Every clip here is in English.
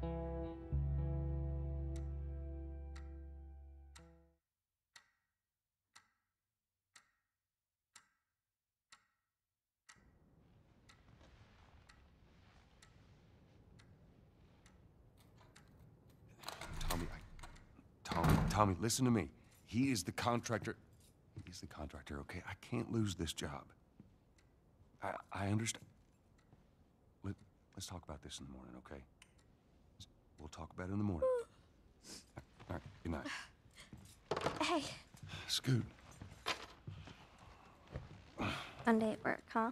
Tommy, listen to me. He is the contractor. He's the contractor, okay? I can't lose this job. I understand. Let's talk about this in the morning, okay? We'll talk about it in the morning. All right, good night. Hey. Scoot. Monday at work, huh?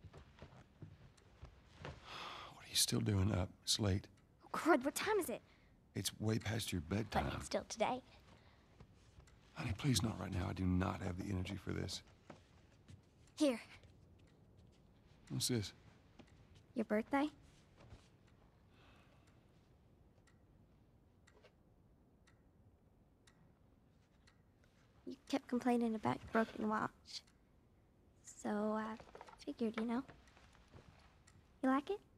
What are you still doing up? It's late. Oh, crud, what time is it? It's way past your bedtime. But it's still today. Honey, please not right now. I do not have the energy for this. Here. What's this? Your birthday? You kept complaining about your broken watch. So I figured, you know. You like it?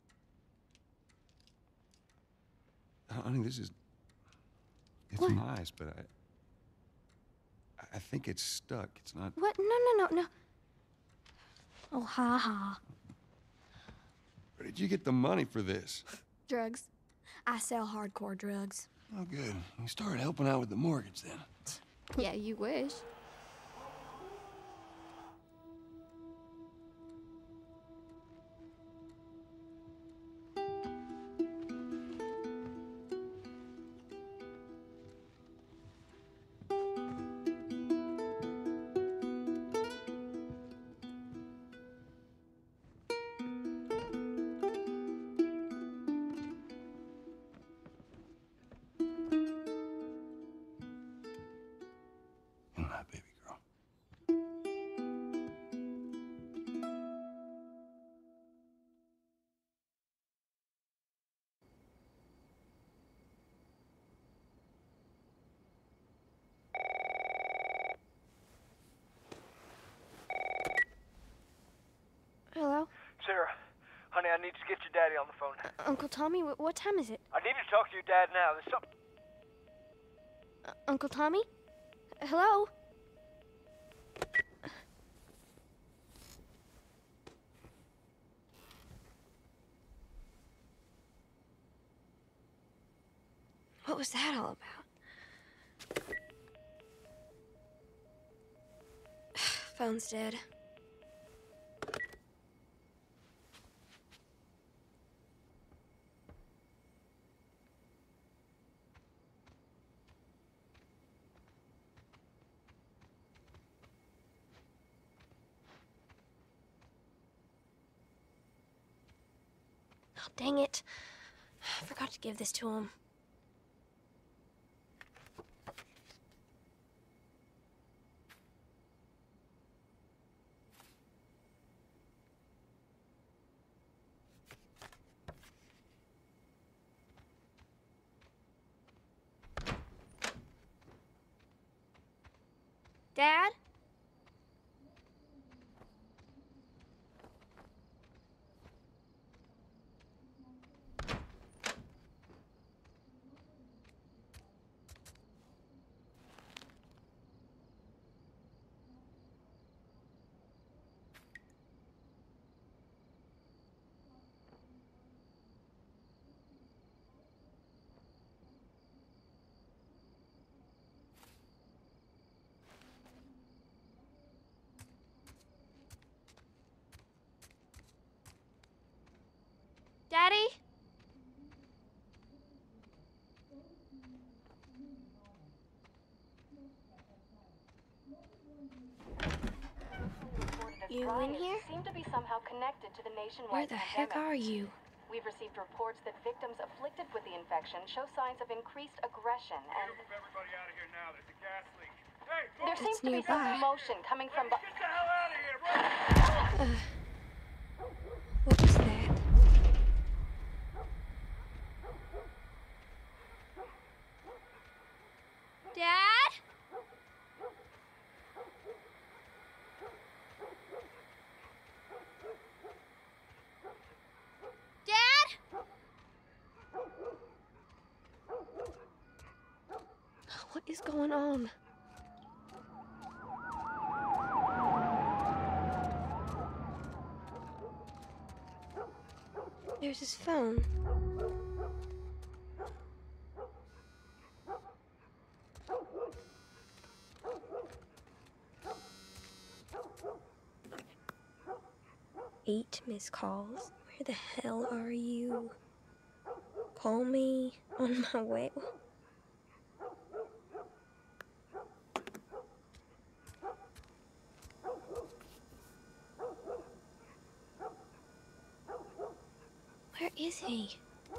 Honey, this is... It's What? nice, but I think it's stuck. It's not... What? No. Oh, ha ha. Where did you get the money for this? Drugs. I sell hardcore drugs. Oh, good. You started helping out with the mortgage then. Yeah, you wish. Good night, baby girl. Hello? Sarah, honey, I need to get your daddy on the phone. Uncle Tommy, what time is it? I need to talk to your dad now. There's something... Uncle Tommy? Hello? What was that all about? Phone's dead. Oh, dang it. I forgot to give this to him. Dad? Daddy? You in here? Seem to be somehow connected to the nationwide Where the heck are you? We've received reports that victims afflicted with the infection show signs of increased aggression and... Move everybody out of here now. There's a gas leak. Hey, There seems to be nearby. some commotion coming from... get the hell out of here! Run! What was that? Dad? Dad? is going on? There's his phone. Eight missed calls. Where the hell are you? Call me on my way. Where is he?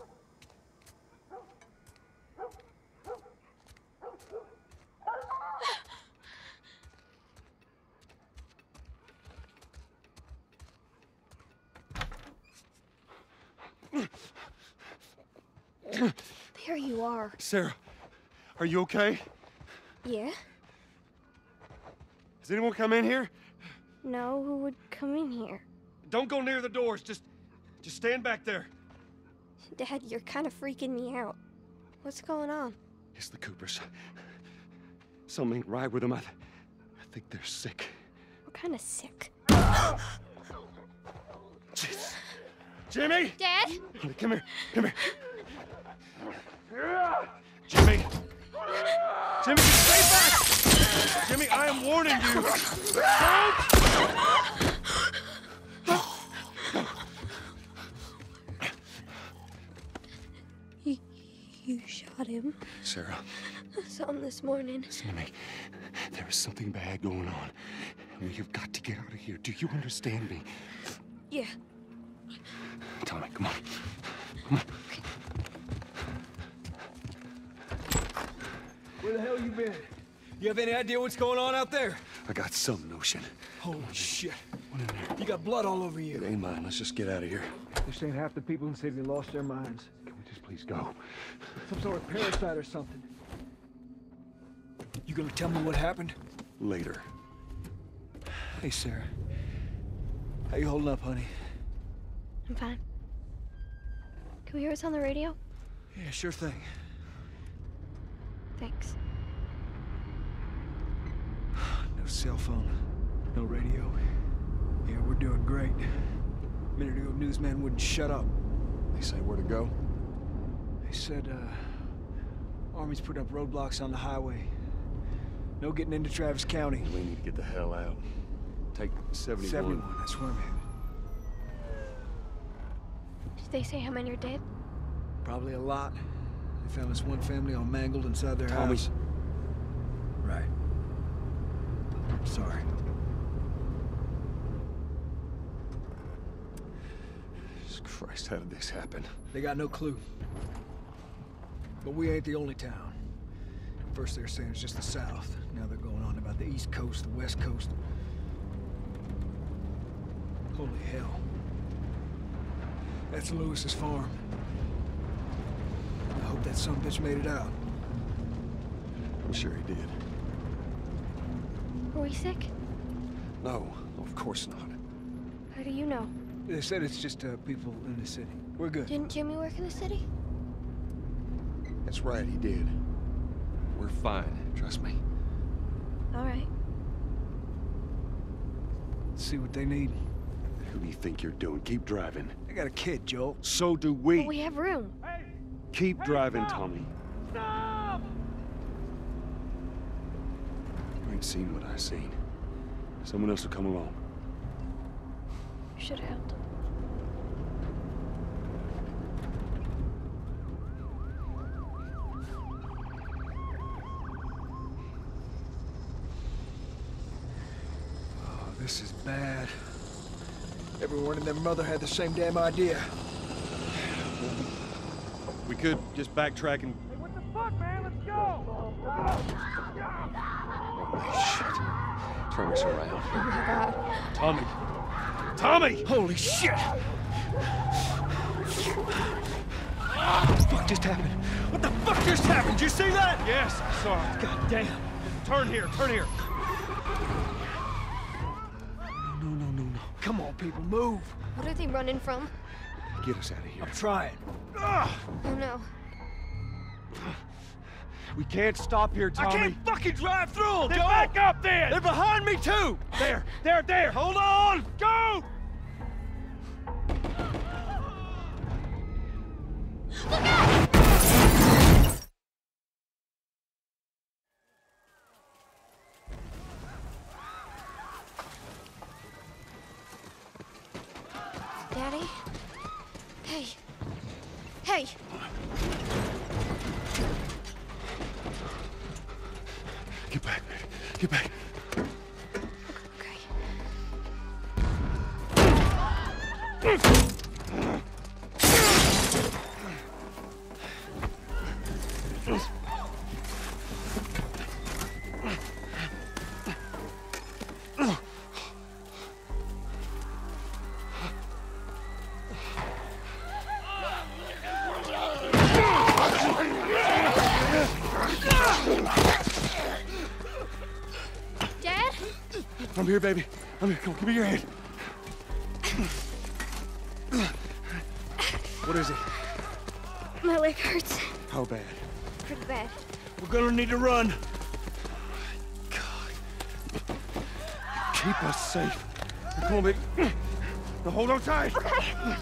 There you are. Sarah, are you okay? Yeah? Does anyone come in here? No, who would come in here? Don't go near the doors. Just stand back there. Dad, you're kind of freaking me out. What's going on? It's the Coopers. Something ain't right with them. I think they're sick. What kind of sick? Jeez. Jimmy! Dad? Come here. Come here. Jimmy! Jimmy, stay back! Jimmy, I am warning you. Don't! You shot him? Sarah. I saw him this morning. Listen to me. There is something bad going on. We have got to get out of here. Do you understand me? Yeah. Tommy, come on. Come on. Where the hell you been? You have any idea what's going on out there? I got some notion. Holy shit. What in there? You got blood all over It you. ain't mine. Let's just get out of here. This ain't half the people in the city lost their minds. Can we just please go? Some sort of parasite or something. You gonna tell me what happened? Later. Hey, Sarah. How you holding up, honey? I'm fine. Can we hear us on the radio? Yeah, sure thing. Thanks. No cell phone. No radio. Yeah, we're doing great. A minute ago, newsman wouldn't shut up. They say where to go? They said, Army's put up roadblocks on the highway. No getting into Travis County. We need to get the hell out. Take 71. 71, that's where I'm headed. Did they say how many are dead? Probably a lot. They found this one family all mangled inside their Tommy's. house. Right. Sorry. Jesus Christ, how did this happen? They got no clue. But we ain't the only town. First they were saying it's just the south. Now they're going on about the east coast, the west coast. Holy hell. That's Lewis's farm. I hope that son of a bitch made it out. I'm sure he did. Were we sick? No, of course not. How do you know? They said it's just people in the city. We're good. Didn't Jimmy work in the city? That's right, he did. We're fine, trust me. All right. Let's see what they need. Who do you think you're doing? Keep driving. I got a kid, Joel. So do we. But we have room. Keep driving, Tommy. Stop! You ain't seen what I seen. Someone else will come along. You should have helped him. Oh, this is bad. Everyone and their mother had the same damn idea. We could just backtrack and... Hey, what the fuck, man? Let's go! Holy shit. Turn us around. Oh my God. Tommy! Tommy! Holy shit! What the fuck just happened? What the fuck just happened? Did you see that? Yes, I saw it. God damn. Turn here, turn here. No. Come on, people, move. What are they running from? Get us out of here. I'm trying. Oh no. We can't stop here, Tommy. I can't fucking drive through them! Then back up then! They're behind me too! There! Hold on! Go! Daddy? Hey. Hey! Get back, baby. Get back. Okay. Dad? I'm here, baby. I'm here. Come on, give me your hand. What is it? My leg hurts. How bad? Pretty bad. We're gonna need to run. God. Keep us safe. Come on, baby. Now hold on tight. Okay.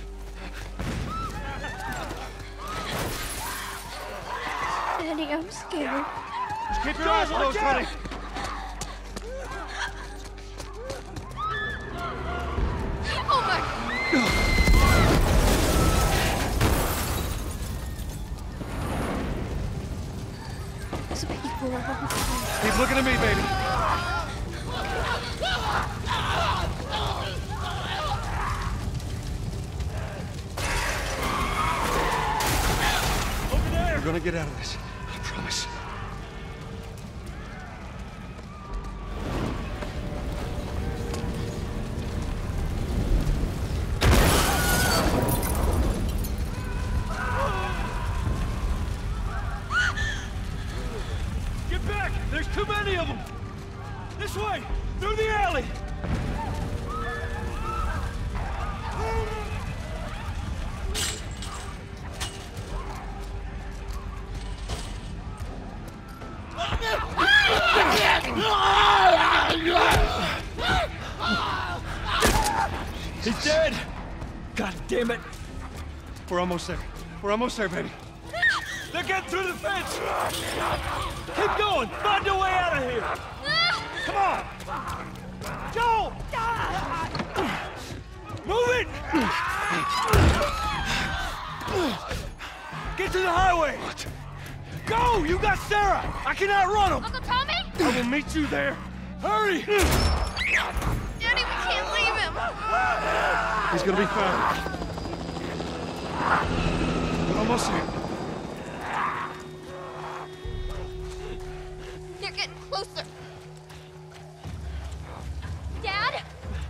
Daddy, I'm scared. Just keep your eyes closed, honey. Oh my... There's people around. Keep looking at me, baby. Over there! We're gonna get out of this. I promise. Get back! There's too many of them! This way! Through the alley! He's dead! God damn it! We're almost there. We're almost there, baby. They're getting through the fence! Keep going! Find your way out of here! Come on! Go! Move it! Get to the highway! Go! You got Sarah! I can outrun them! Uncle Tommy? I will meet you there! Hurry! Daddy, we can't leave him. He's gonna be fine. We're almost there. They're getting closer. Dad?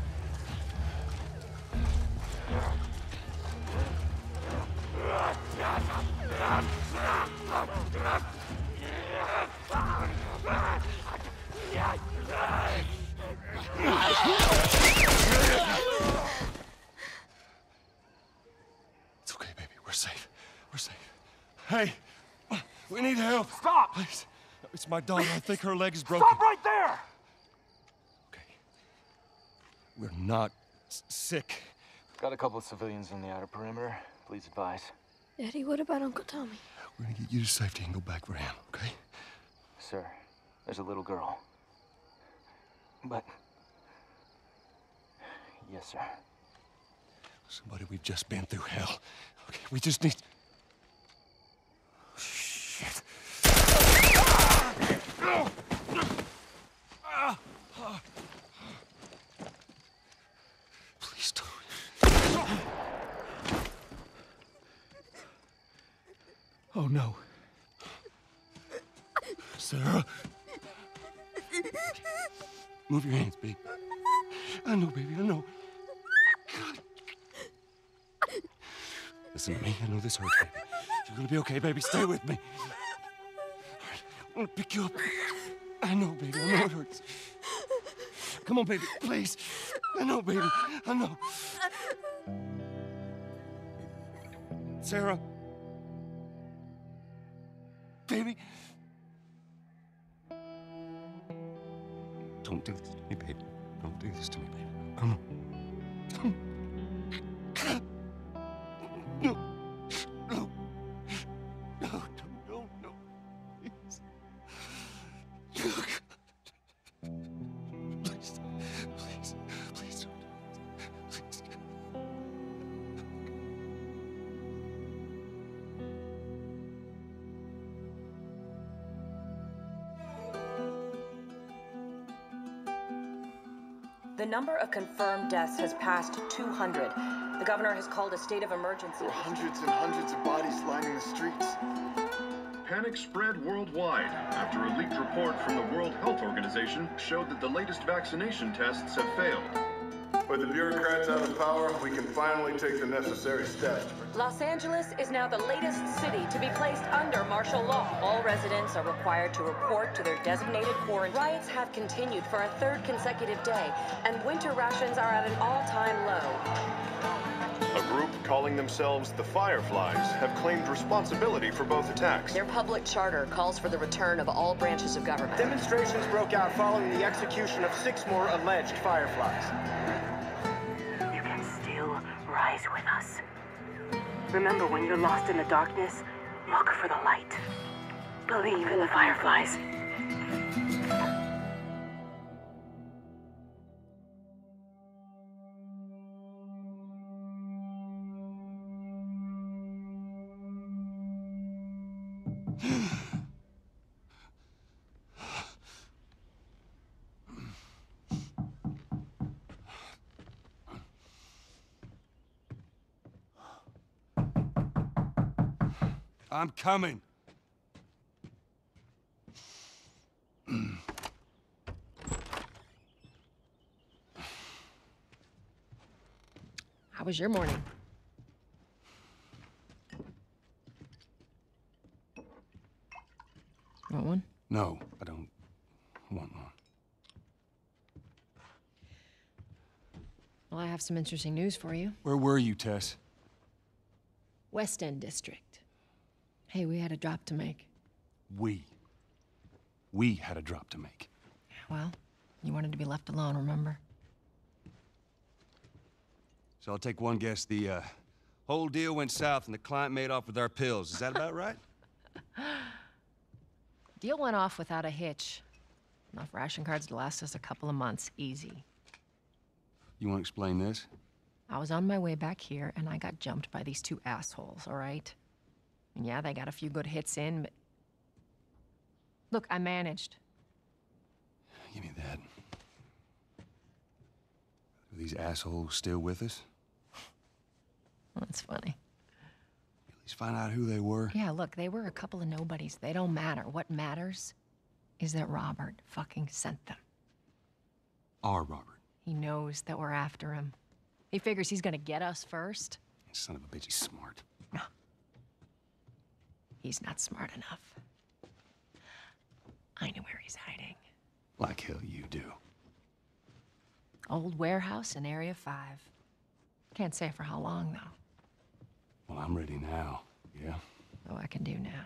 It's okay, baby. We're safe. We're safe. Hey, we need help. Stop! Please. It's my daughter. I think her leg is broken. Stop right there! Okay. We're not sick. Got a couple of civilians on the outer perimeter. Please advise. Daddy, what about Uncle Tommy? We're gonna get you to safety and go back for him, okay? Sir, there's a little girl. But... Yes, sir. Somebody, we've just been through hell. Okay, we just need... Shit. Please don't. Oh no. Sarah. Move your hands, baby. I know, baby, I know. God. Listen to me. I know this hurts, baby. You're gonna be okay, baby. Stay with me. All right, I'm gonna pick you up. I know, baby. I know it hurts. Come on, baby. Please. I know, baby. I know. Sarah. Baby. Don't do this to me, baby. Don't do this to me, baby. Come on. No. No. No, no. Please. Please don't. Please. The number of confirmed deaths has passed 200. The governor has called a state of emergency. There are hundreds and hundreds of bodies lining the streets. Panic spread worldwide after a leaked report from the World Health Organization showed that the latest vaccination tests have failed. With the bureaucrats out of power, we can finally take the necessary steps. Los Angeles is now the latest city to be placed under martial law. All residents are required to report to their designated quarantine. Riots have continued for a third consecutive day, and winter rations are at an all-time low. A group calling themselves the Fireflies have claimed responsibility for both attacks. Their public charter calls for the return of all branches of government. Demonstrations broke out following the execution of 6 more alleged Fireflies. You can still rise with us. Remember, when you're lost in the darkness, look for the light. Believe in the Fireflies. I'm coming. How was your morning? Want one? No, I don't want one. Well, I have some interesting news for you. Where were you, Tess? West End District. Hey, we had a drop to make. We had a drop to make. Well, you wanted to be left alone, remember? So I'll take one guess. The whole deal went south and the client made off with our pills. Is that about right? Deal went off without a hitch. Enough ration cards to last us a couple of months, easy. You want to explain this? I was on my way back here and I got jumped by these 2 assholes, all right? And yeah, they got a few good hits in, but... Look, I managed. Give me that. Are these assholes still with us? That's funny. At least find out who they were. Yeah, look, they were a couple of nobodies. They don't matter. What matters is that Robert fucking sent them. Our Robert. He knows that we're after him. He figures he's gonna get us first. Son of a bitch, he's smart. No. He's not smart enough. I know where he's hiding. Like hell you do. Old warehouse in Area 5. Can't say for how long, though. Well, I'm ready now, yeah? Oh, I can do now.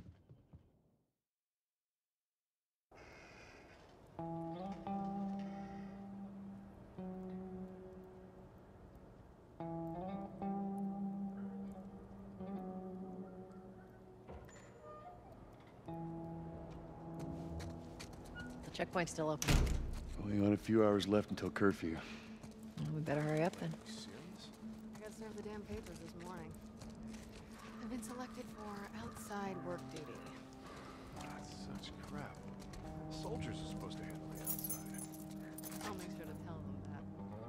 The checkpoint's still open. Only got a few hours left until curfew. Well, we better hurry up then. I got served the damn papers this morning. I've been selected for outside work duty. That's such crap. Soldiers are supposed to handle the outside. I'll make sure to tell them that.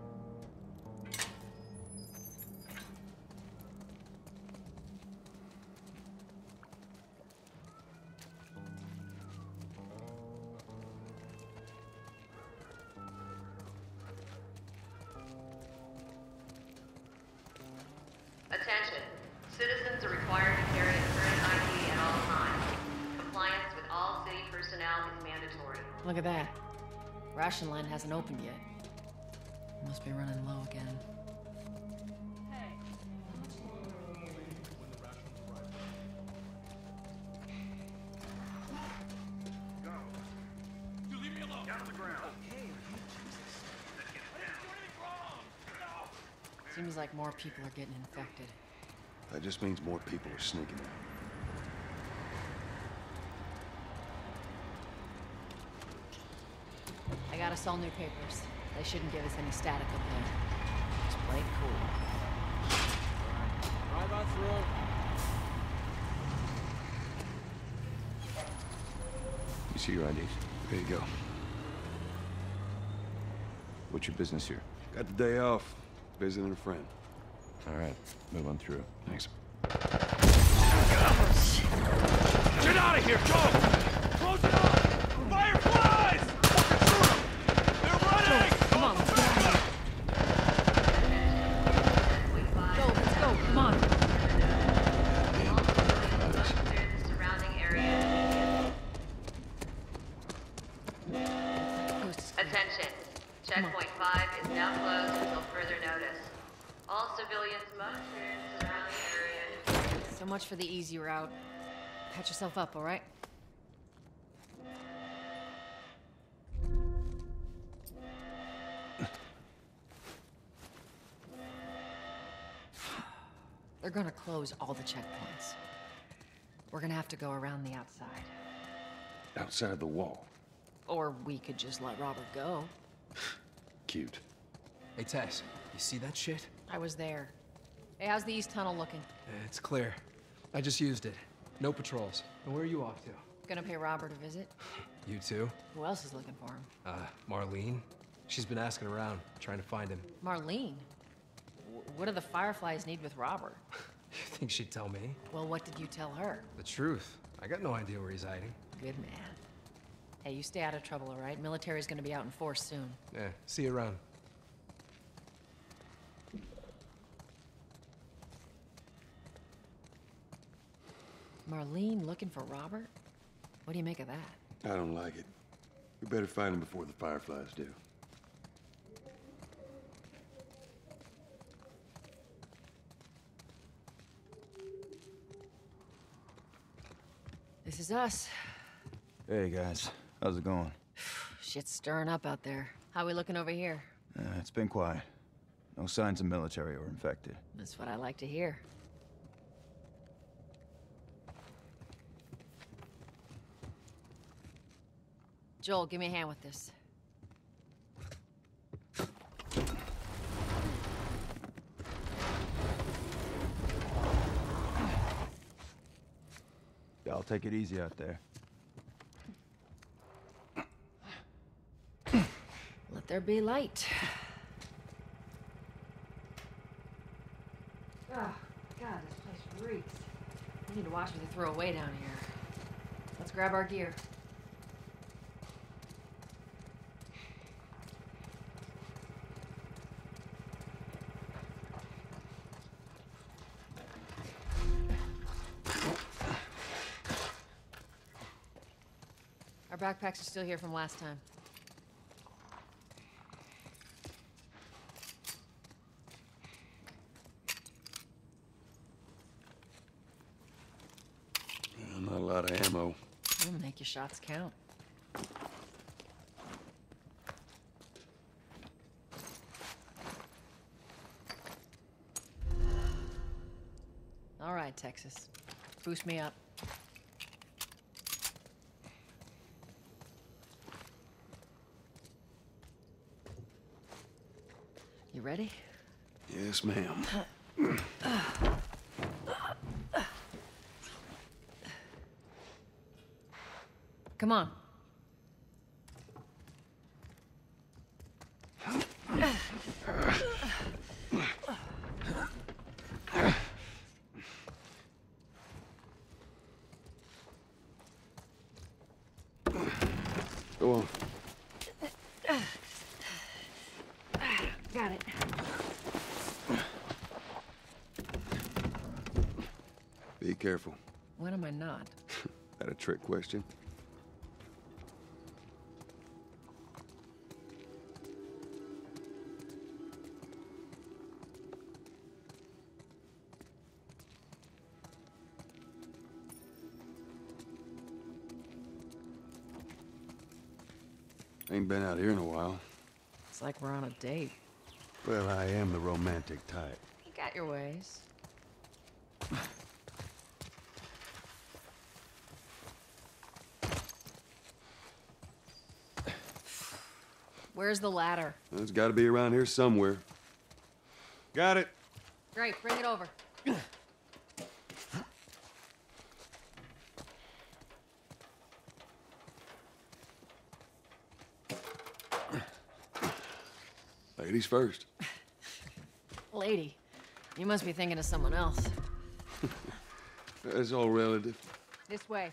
Attention. Citizens are required to carry a current ID at all times. Compliance with all city personnel is mandatory. Look at that. Ration line hasn't opened yet. Must be running low again. You leave me alone. Down on the ground. Hey, Seems like more people are getting infected. That just means more people are sneaking out. I got us all new papers. They shouldn't give us any static up there. Just play it cool. Drive on through. You see your IDs? There you go. What's your business here? Got the day off. Visiting a friend. All right, move on through. Thanks. Get out of here, go! Close it up! Fireflies! They're running! Come on, let's get out of here. Go, let's go, come on. Surrounding area. Attention. Checkpoint 5 is now closed until further notice. All civilians must clear the surrounding area. So much for the easy route. Patch yourself up, all right? They're gonna close all the checkpoints. We're gonna have to go around the outside. Outside the wall. Or we could just let Robert go. Cute. Hey, Tess, you see that shit? I was there. Hey, how's the east tunnel looking? It's clear. I just used it. No patrols. And where are you off to? Gonna pay Robert a visit? You too? Who else is looking for him? Marlene. She's been asking around, trying to find him. Marlene? What do the Fireflies need with Robert? You think she'd tell me? Well, what did you tell her? The truth. I got no idea where he's hiding. Good man. Hey, you stay out of trouble, all right? Military's gonna be out in force soon. Yeah, see you around. Marlene looking for Robert? What do you make of that? I don't like it. We better find him before the Fireflies do. This is us. Hey, guys. How's it going? Shit's stirring up out there. How we looking over here? It's been quiet. No signs of military or infected. That's what I like to hear. Joel, give me a hand with this. Y'all take it easy out there. Let there be light. Oh, God, this place reeks. I need to watch what they throw away down here. Let's grab our gear. Our backpacks are still here from last time. Not a lot of ammo. We'll make your shots count. All right, Texas. Boost me up. You ready? Yes, ma'am. Come on. Go on. Got it. Be careful. When am I not? That a trick question? Ain't been out here in a while. It's like we're on a date. Well, I am the romantic type. You got your ways. Where's the ladder? It's got to be around here somewhere. Got it. Great, bring it over. Ladies first. Lady, you must be thinking of someone else. It's all relative. This way.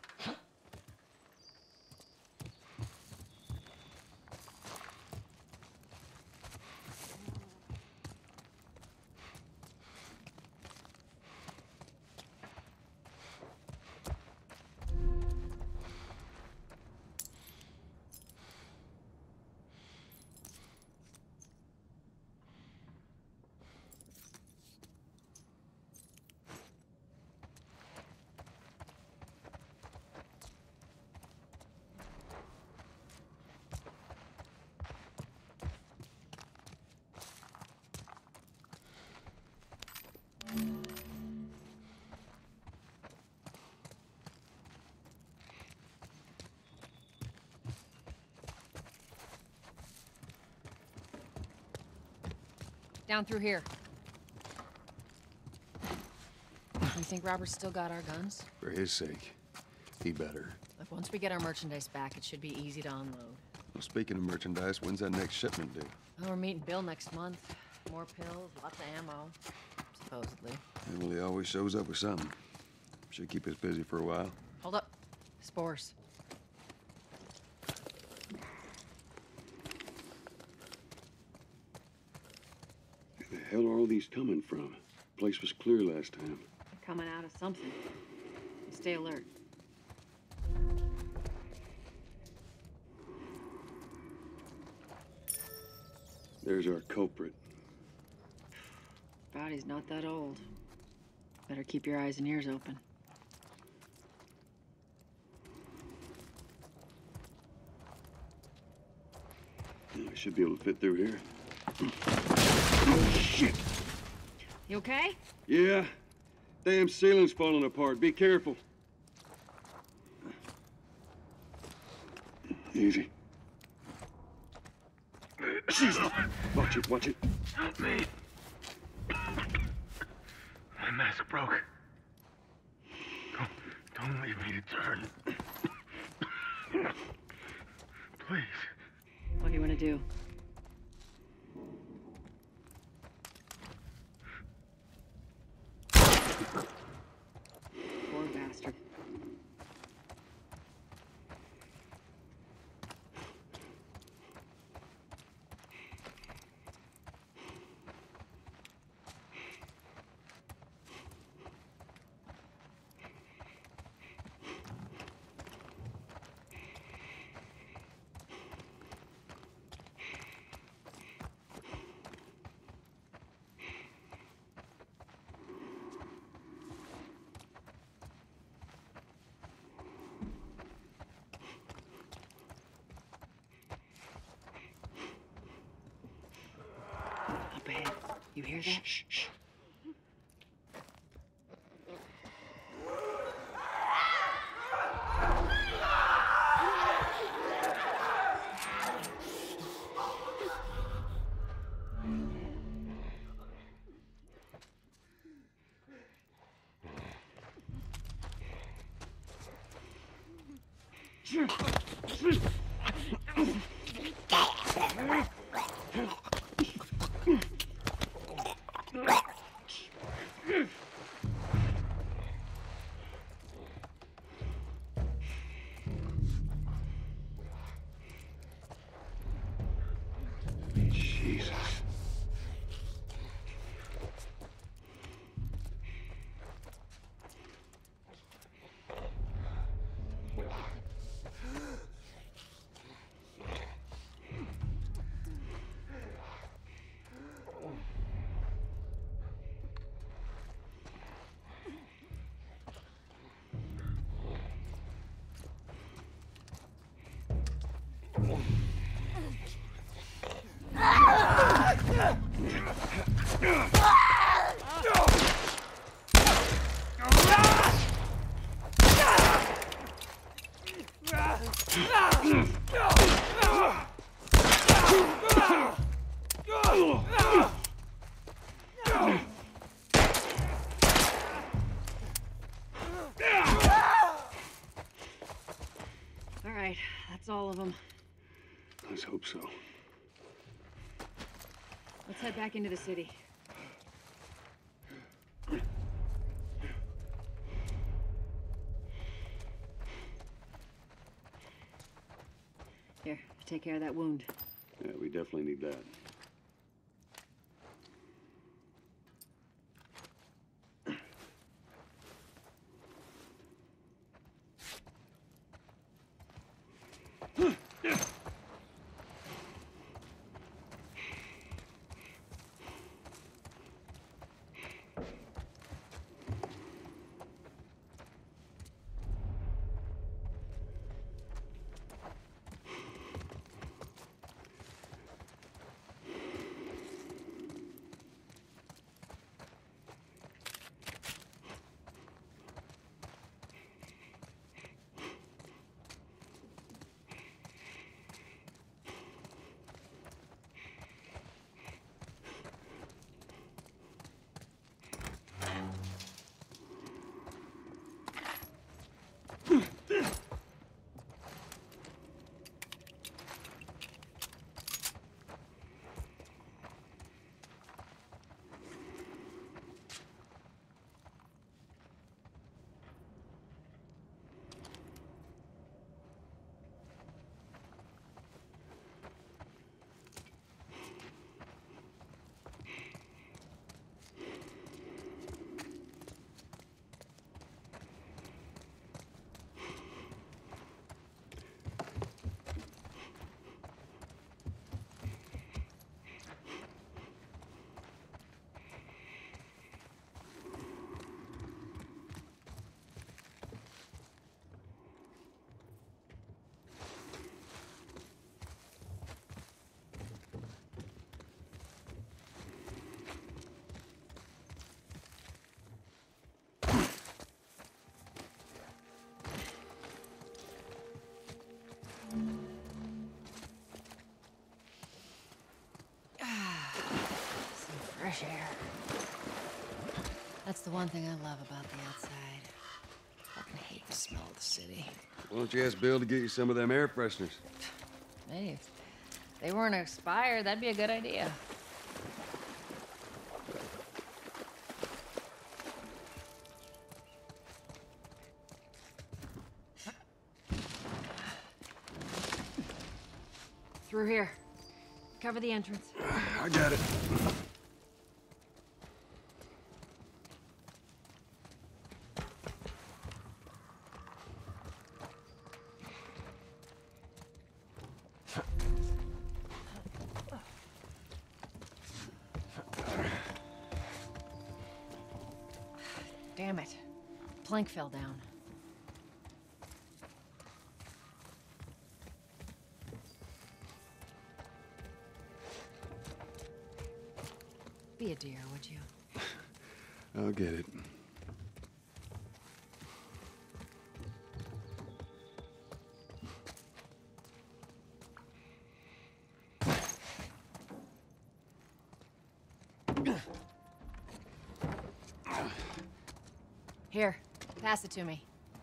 Down through here. You think Robert's still got our guns? For his sake, he better. Look, once we get our merchandise back, it should be easy to unload. Well, speaking of merchandise, when's that next shipment due? Oh, we're meeting Bill next month. More pills, lots of ammo. Supposedly. Yeah, well, he always shows up with something. Should keep us busy for a while. Hold up. Spores. Where the hell are all these coming from? Place was clear last time. Coming out of something. Stay alert. There's our culprit. Body's not that old. Better keep your eyes and ears open. I should be able to fit through here. Oh, shit! You okay? Yeah. Damn ceiling's falling apart. Be careful. Easy. Jesus! Watch it, watch it. Help me. My mask broke. Don't leave me to turn. Please. What do you want to do? Poor bastard. Up ahead. You hear that? Shh, shh. Jesus. All right, that's all of them. Let's hope so. Let's head back into the city. Here, take care of that wound. Yeah, we definitely need that. Fresh air. That's the one thing I love about the outside. Fucking hate the smell of the city. Why don't you ask Bill to get you some of them air fresheners? Hey, if they weren't expired, that'd be a good idea. Through here. Cover the entrance. I got it. Damn it. Plank fell down. Be a dear, would you? I'll get it. Here, pass it to me.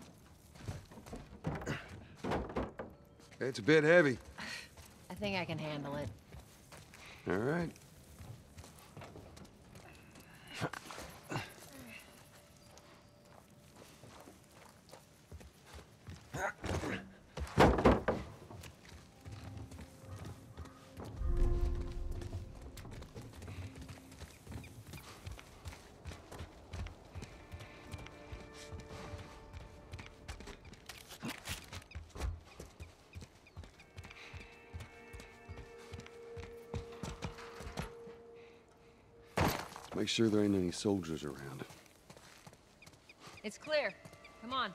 It's a bit heavy. I think I can handle it. All right. Make sure there ain't any soldiers around. It's clear. Come on.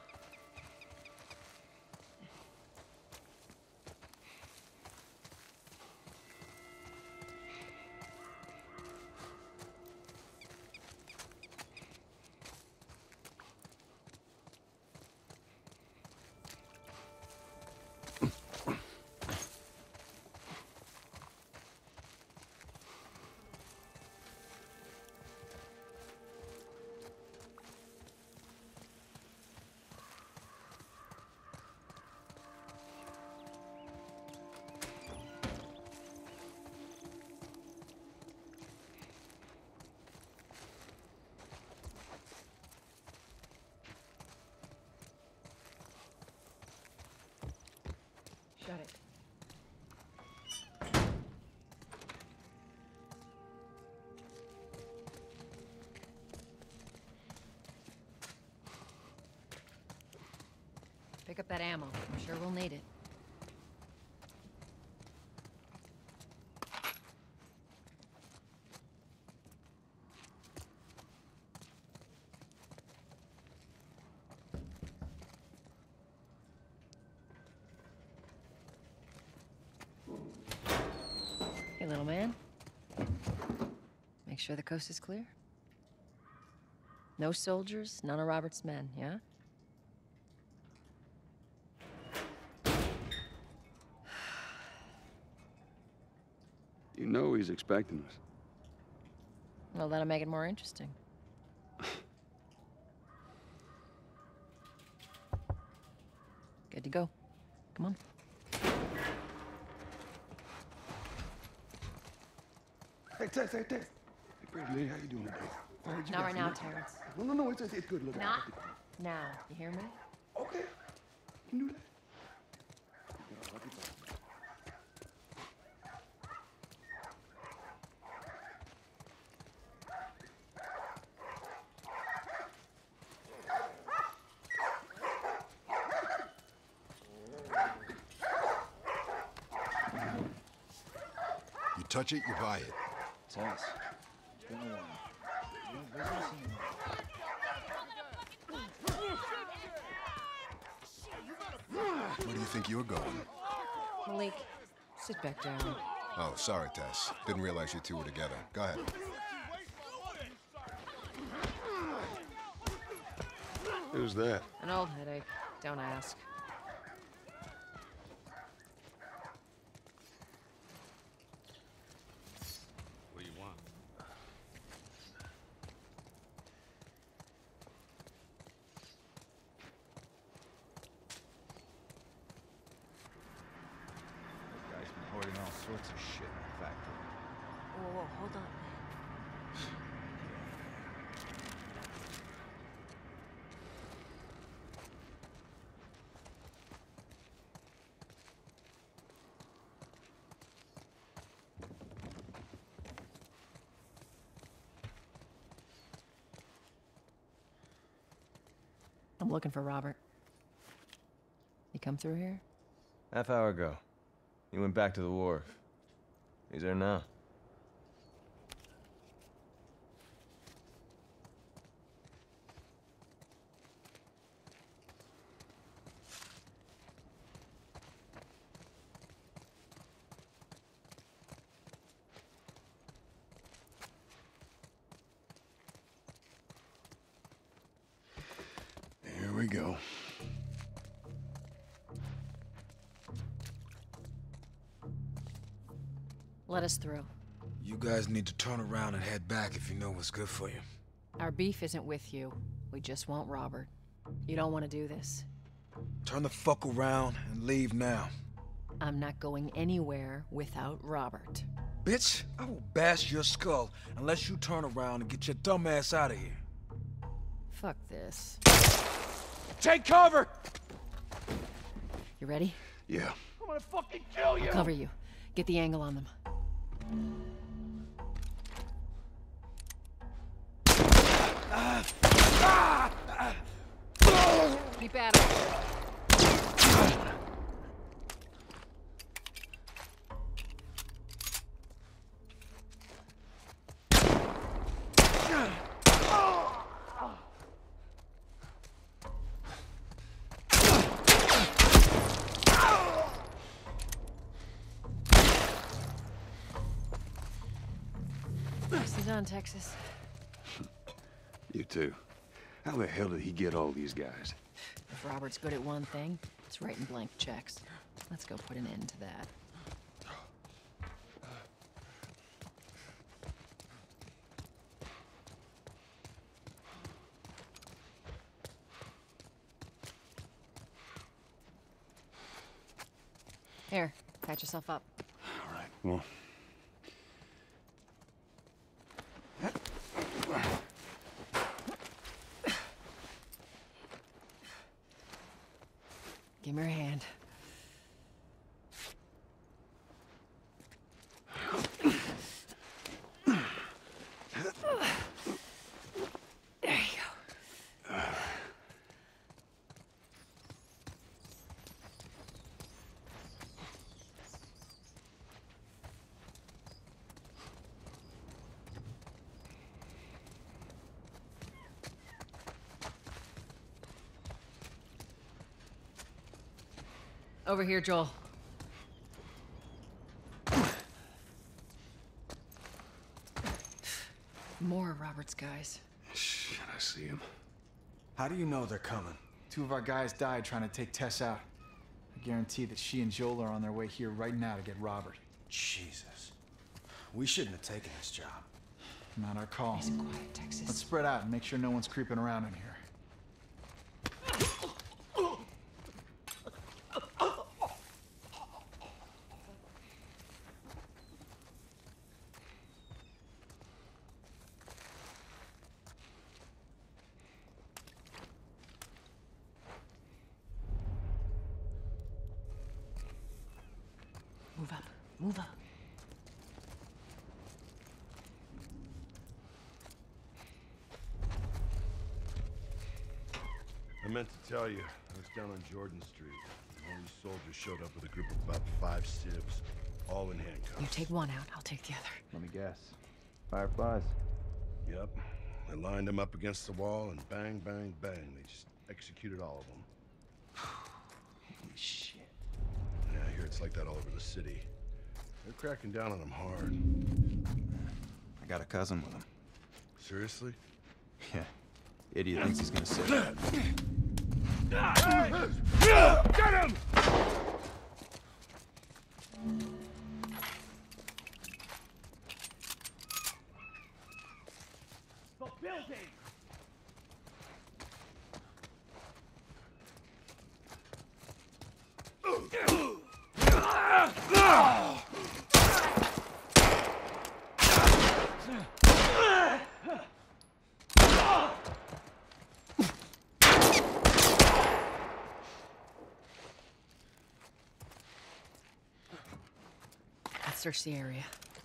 Shut it. Pick up that ammo. I'm sure we'll need it. Hey, little man. Make sure the coast is clear. No soldiers, none of Robert's men, yeah? You know he's expecting us. Well, that'll make it more interesting. Good to go. Come on. Hey, Tess, hey, Tess. Hey, pretty lady, how you doing today? I heard you Not got right some now, liquor. Terrence. No, it's good. Look, Not now. You hear me? Okay. You can do that. I'll be back. You touch it, you buy it. Tess, it's been a while. No business Where do you think you're going? Malik, sit back down. Oh, sorry, Tess. Didn't realize you two were together. Go ahead. Who's that? An old headache. Don't ask. What do you want? That guy's been hoarding all sorts of shit in the factory. Whoa, hold on. I'm looking for Robert. He come through here? Half hour ago. He went back to the wharf. He's there now. Here we go. Let us through. You guys need to turn around and head back if you know what's good for you. Our beef isn't with you. We just want Robert. You don't want to do this. Turn the fuck around and leave now. I'm not going anywhere without Robert. Bitch, I will bash your skull unless you turn around and get your dumb ass out of here. Fuck this. Take cover! You ready? Yeah. I'm gonna fucking kill you! I'll cover you. Get the angle on them. Keep at it. Nicely done, Texas. You too. How the hell did he get all these guys? If Robert's good at one thing, it's writing blank checks. Let's go put an end to that. Here, patch yourself up. All right, come on. Give me your hand. Over here, Joel. More of Robert's guys. Shit, I see him. How do you know they're coming? 2 of our guys died trying to take Tess out. I guarantee that she and Joel are on their way here right now to get Robert. Jesus. We shouldn't have taken this job. Not our call. Nice and quiet, Texas. Let's spread out and make sure no one's creeping around in here. Move up. Move up. I meant to tell you, I was down on Jordan Street. All these soldiers showed up with a group of about 5 civs, all in handcuffs. You take one out, I'll take the other. Let me guess. Fireflies? Yep. I lined them up against the wall and bang, bang, bang. They just executed all of them. Holy shit. Yeah, I hear it's like that all over the city. They're cracking down on them hard. I got a cousin with him. Seriously? Yeah. Idiot thinks he's gonna sit. Get him! The building! Let's search the area.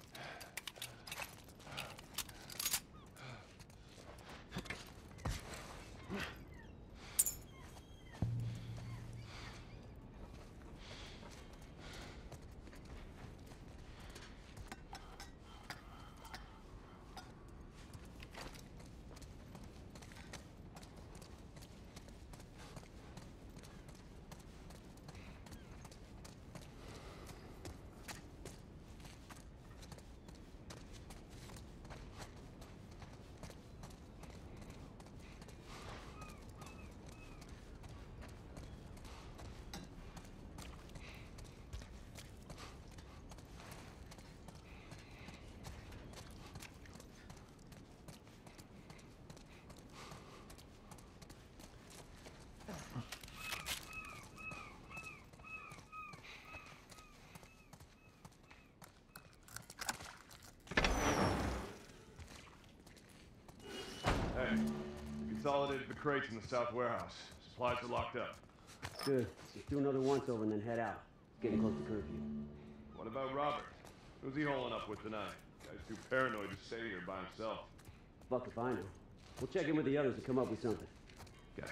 Hey, we consolidated the crates in the south warehouse. Supplies are locked up. Good. Just do another once-over and then head out. It's getting close to curfew. What about Robert? Who's he holing up with tonight? Guy's too paranoid to stay here by himself. Fuck if I know. We'll check in with the others and come up with something. Okay.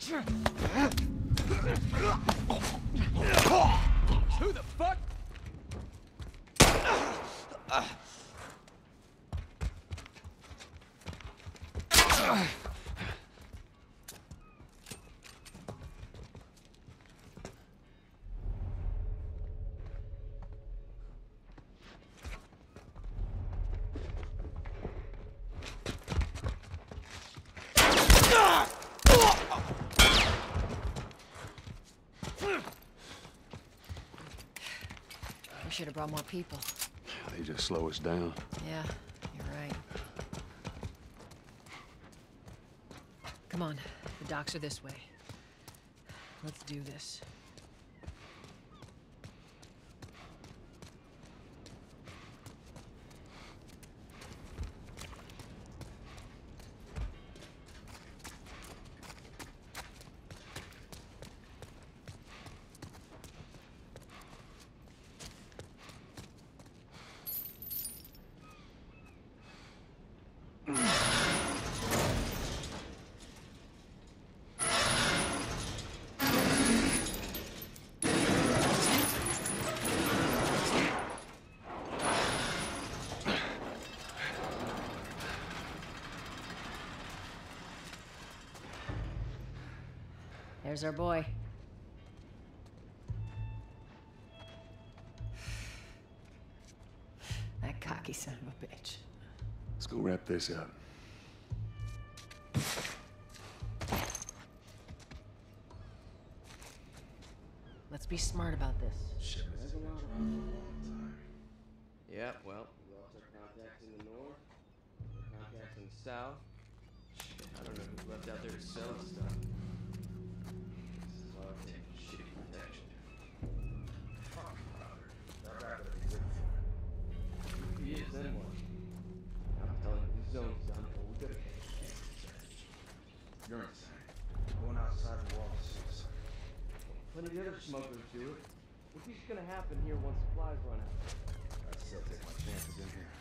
Who the fuck? We should have brought more people. They just slow us down. Yeah, you're right. Come on, the docks are this way. Let's do this. There's our boy. That cocky son of a bitch. Let's go wrap this up. Let's be smart about this. There's a lot of people all the time. Yeah, well, we lost our contacts in the north, our contacts in the south. Shit, I don't know who left out there to sell us stuff. This is all taking shitty protection. Fuck, brother. That guy better be good for it. He is, then what? I'm telling you, this zone's done for. We gotta get shit. You're insane. Going outside the walls is suicide. Plenty of other smugglers do it. What's just gonna happen here once supplies run out? I'd still take my chances in here.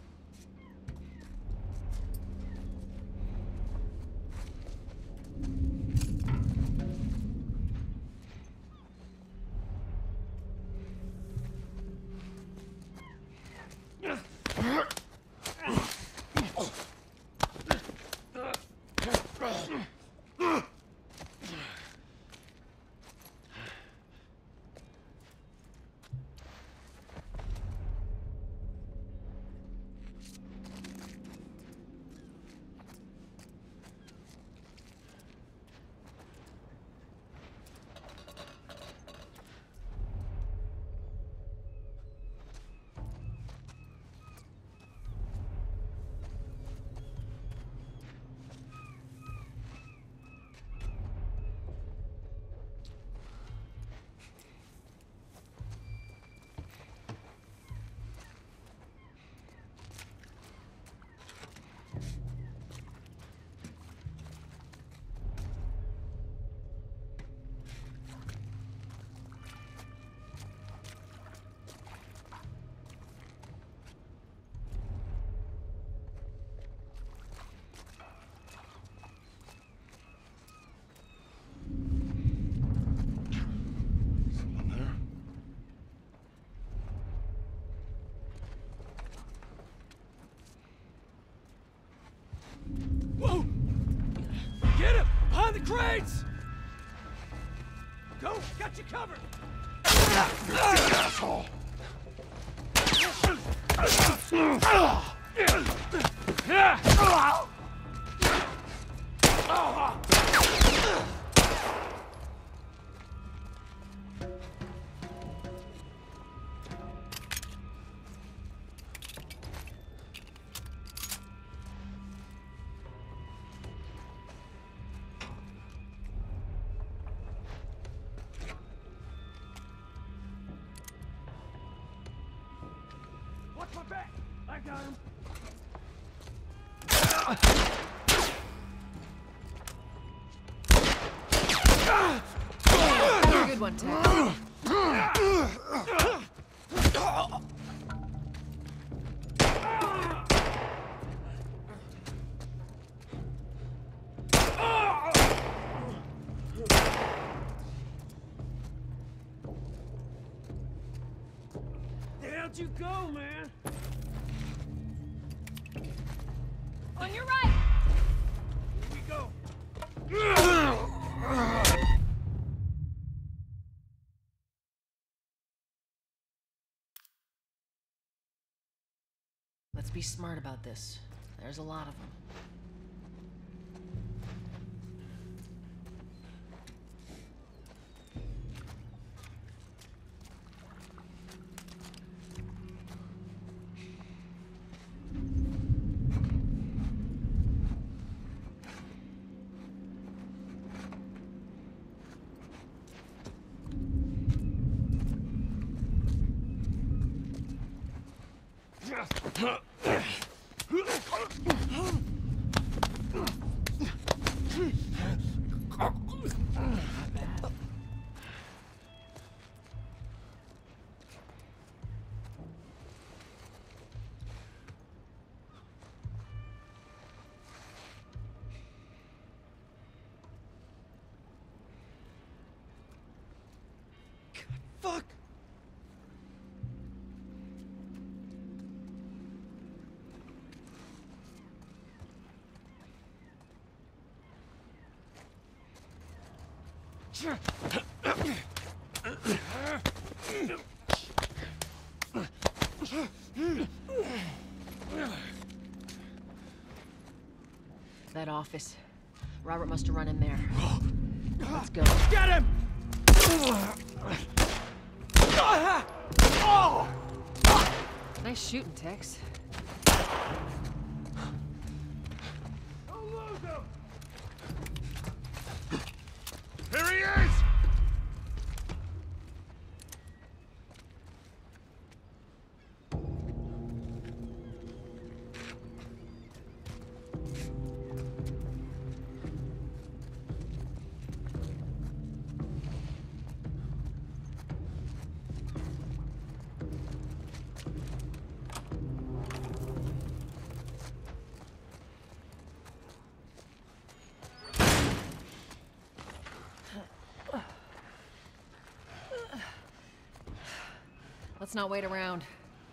Whoa! Get him! Behind the crates! Go! Got you covered! You're a good asshole! Watch my back! I got him! Another good one, Ted. don't you go, man! On your right! Here we go! Let's be smart about this. There's a lot of them. Fuck! That office. Robert must have run in there. Let's go. Get him! Nice shooting, Tex. Don't lose him! Here he is! Let's not wait around.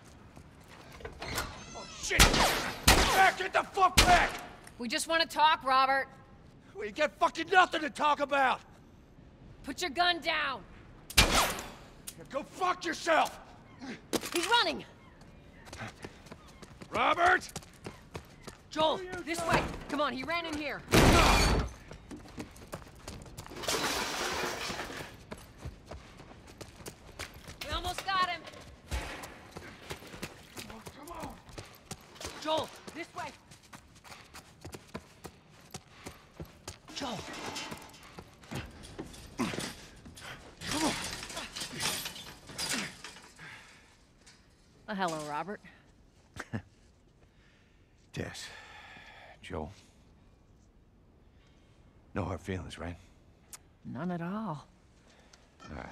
Oh, shit! Back! Get the fuck back! We just want to talk, Robert. We got fucking nothing to talk about! Put your gun down. Go fuck yourself! He's running! Robert! Joel, this way! Come on, he ran in here. We almost got him! Come on! Joel, this way! Joel! Come on! Oh, hello, Robert. Tess. Joel. No hard feelings, right? None at all. All right.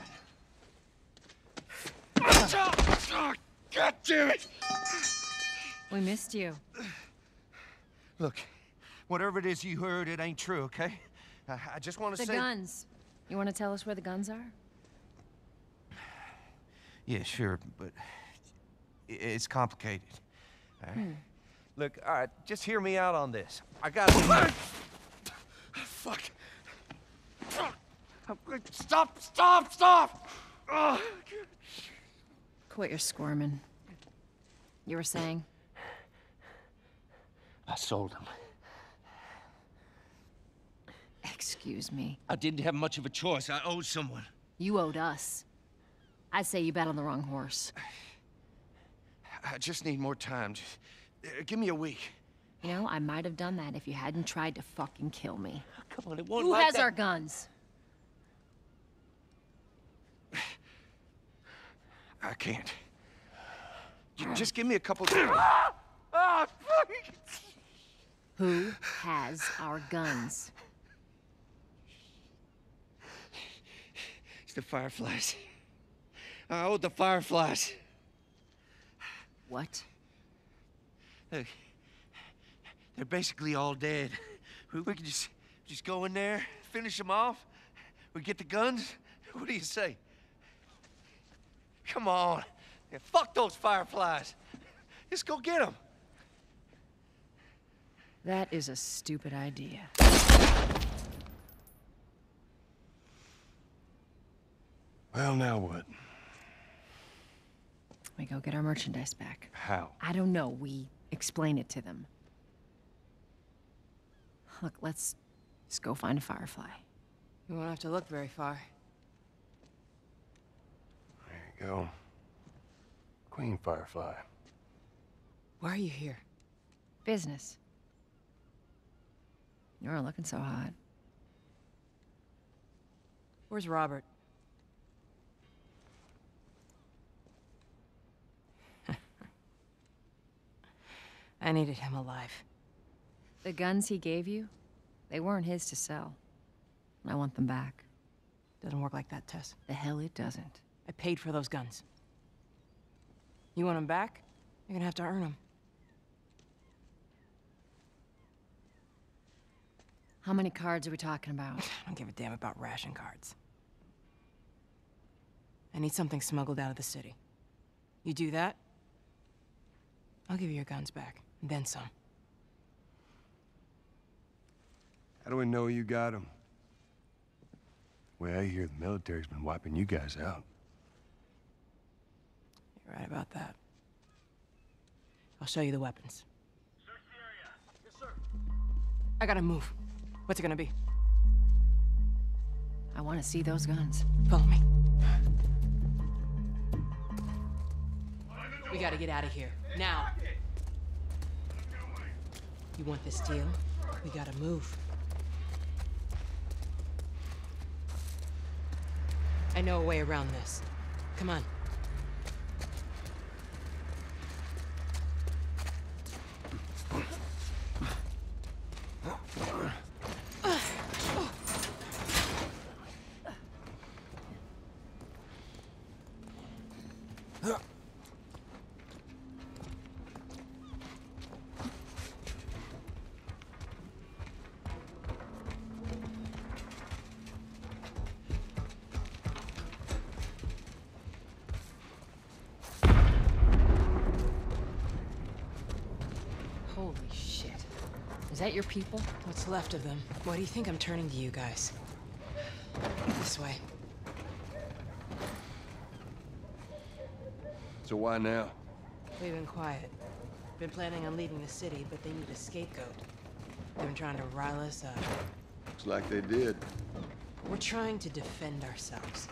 Oh, God damn it! We missed you. Look, whatever it is you heard, it ain't true, okay? I just want to The say... guns. You want to tell us where the guns are? Yeah, sure, but it's complicated. All right? Look, all right, just hear me out on this. I got... Fuck. Stop! Stop! Stop! Oh. Quit your squirming. You were saying? I sold him. Excuse me. I didn't have much of a choice. I owed someone. You owed us. I'd say you bet on the wrong horse. I just need more time. Just, give me a week. You know, I might have done that if you hadn't tried to fucking kill me. Come on, it won't Who like has that. our guns? I can't. Just give me a couple days. Who has our guns? It's the Fireflies. I owed the Fireflies. What? Look, they're basically all dead. We could just go in there, finish them off. We get the guns. What do you say? Come on. Yeah, fuck those fireflies. Let's go get them. That is a stupid idea. Well, now what? We go get our merchandise back. How? I don't know. We explain it to them. Look, let's just go find a firefly. We won't have to look very far. There you go. Queen Firefly. Why are you here? Business. You're looking so hot. Where's Robert? I needed him alive. The guns he gave you, they weren't his to sell. I want them back. Doesn't work like that, Tess. The hell it doesn't. I paid for those guns. You want them back? You're gonna have to earn them. How many cards are we talking about? I don't give a damn about ration cards. I need something smuggled out of the city. You do that, I'll give you your guns back, and then some. How do we know you got them? Well, I hear the military's been wiping you guys out. You're right about that. I'll show you the weapons. Search the area. Yes, sir. I gotta move. What's it gonna be? I want to see those guns. Follow me. We gotta get out of here. Now. You want this deal? We gotta move. I know a way around this. Come on. Holy shit. Is that your people? What's left of them? Why do you think I'm turning to you guys? This way. So why now? We've been quiet. Been planning on leaving the city, but they need a scapegoat. They've been trying to rile us up. Looks like they did. We're trying to defend ourselves.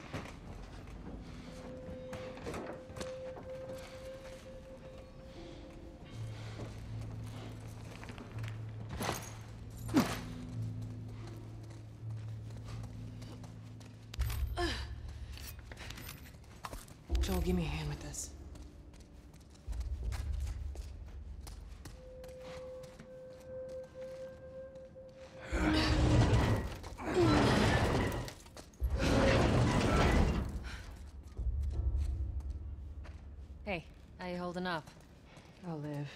Joel, give me a hand with this. Hey, how you holding up? I'll live.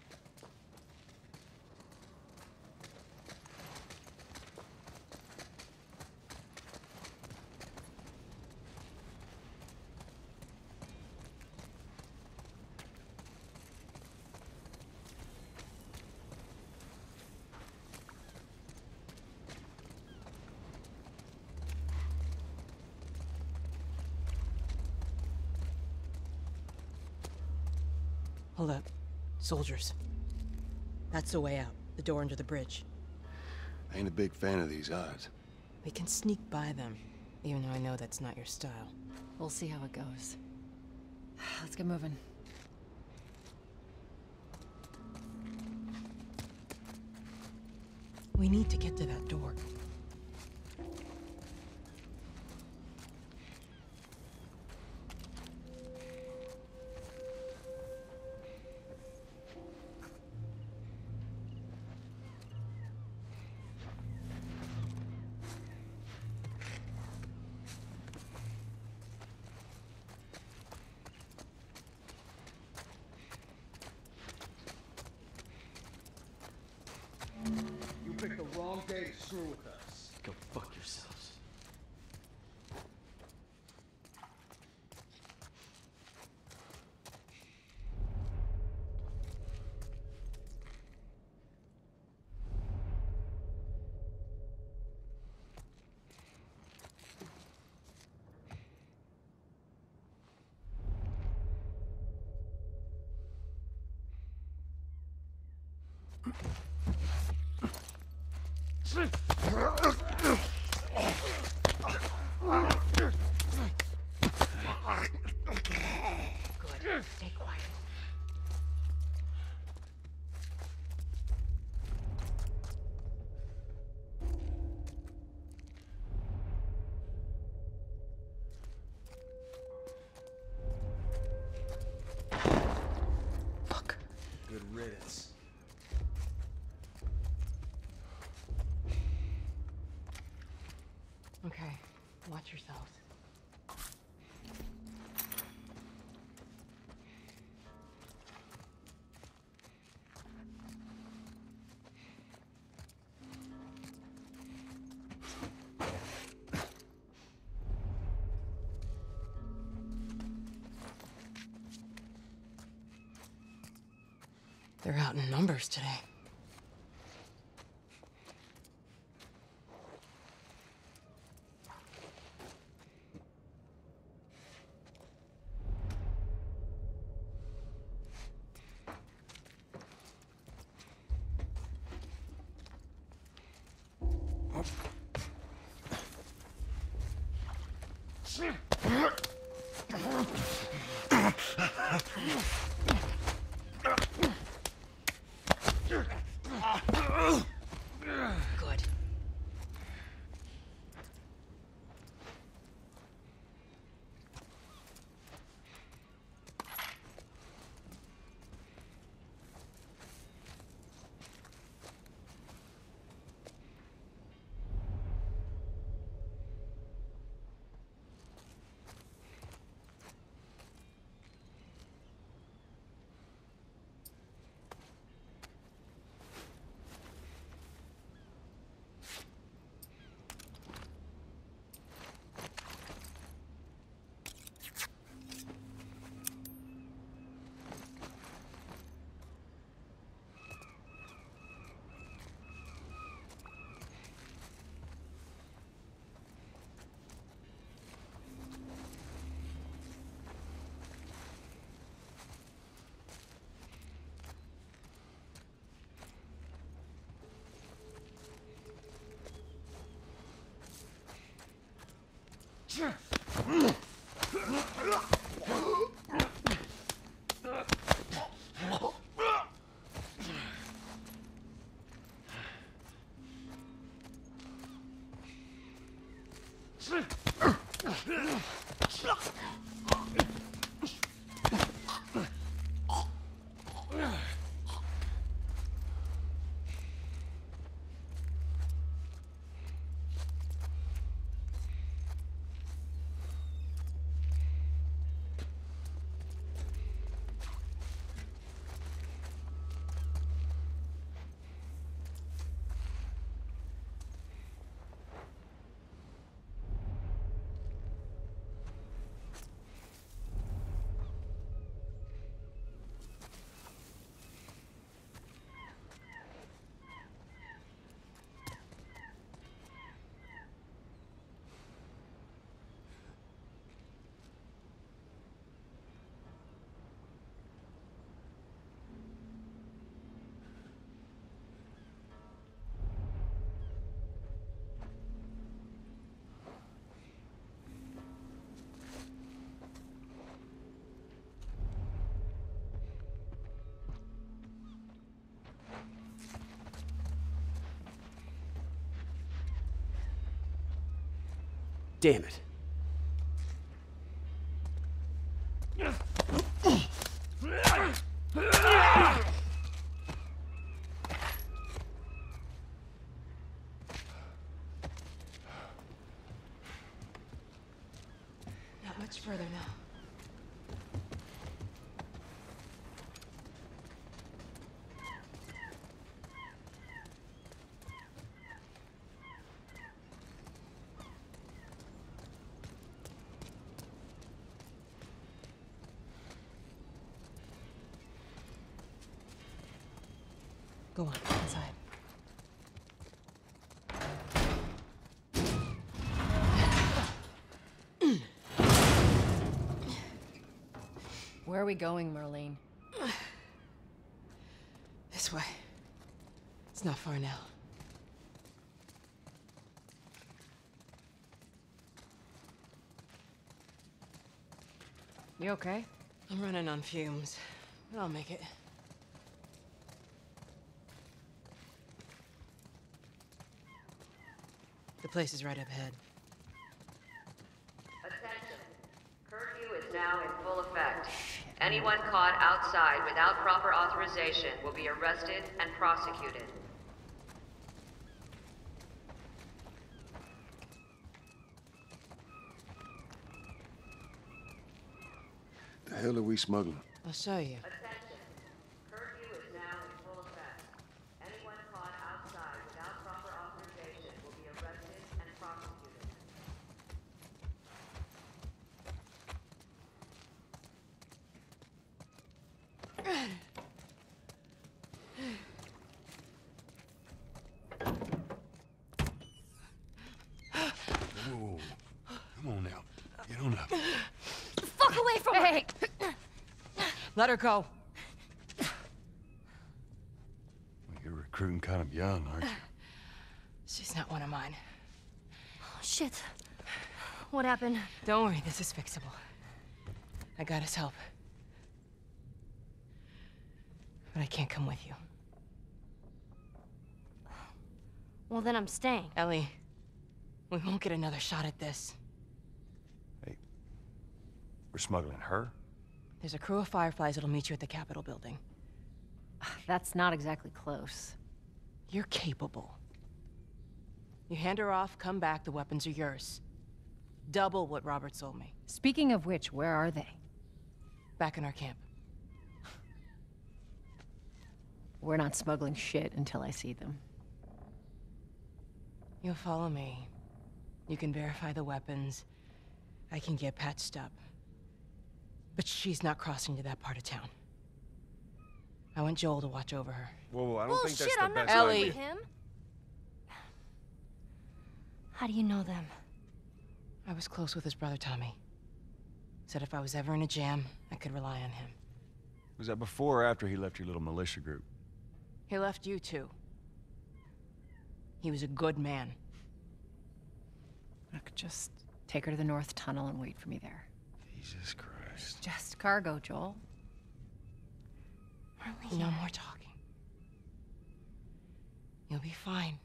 Hold up. Soldiers. That's the way out. The door under the bridge. I ain't a big fan of these odds. We can sneak by them, even though I know that's not your style. We'll see how it goes. Let's get moving. We need to get to that door. You picked the wrong day to screw with us. Go fuck yourselves. Good. Stay quiet. Good riddance. Okay, watch yourselves. They're out in numbers today. Good. Damn it. Not much further now. Go on, inside. Where are we going, Marlene? This way. It's not far now. You okay? I'm running on fumes, but I'll make it. The place is right up ahead. Attention. Curfew is now in full effect. Anyone caught outside without proper authorization will be arrested and prosecuted. The hell are we smuggling? I'll show you. Attention. Curfew is now in full effect. Anyone caught outside without proper authorization will be arrested and prosecuted. Whoa. Come on now. Get on up. The fuck away from her! Hey! Let her go. Well, you're recruiting kind of young, aren't you? She's not one of mine. Oh, shit. What happened? Don't worry, this is fixable. I got his help. But I can't come with you. Well, then I'm staying. Ellie, we won't get another shot at this. We're smuggling her? There's a crew of Fireflies that'll meet you at the Capitol building. That's not exactly close. You're capable. You hand her off, come back, the weapons are yours. Double what Robert sold me. Speaking of which, where are they? Back in our camp. We're not smuggling shit until I see them. You'll follow me. You can verify the weapons. I can get patched up. But she's not crossing to that part of town. I want Joel to watch over her. Whoa, I don't think that's the I'm not best going idea. with him. How do you know them? I was close with his brother Tommy. Said if I was ever in a jam, I could rely on him. Was that before or after he left your little militia group? He left you too. He was a good man. I could just take her to the North Tunnel and wait for me there. Jesus Christ. It's just cargo, Joel. No more talking. You'll be fine.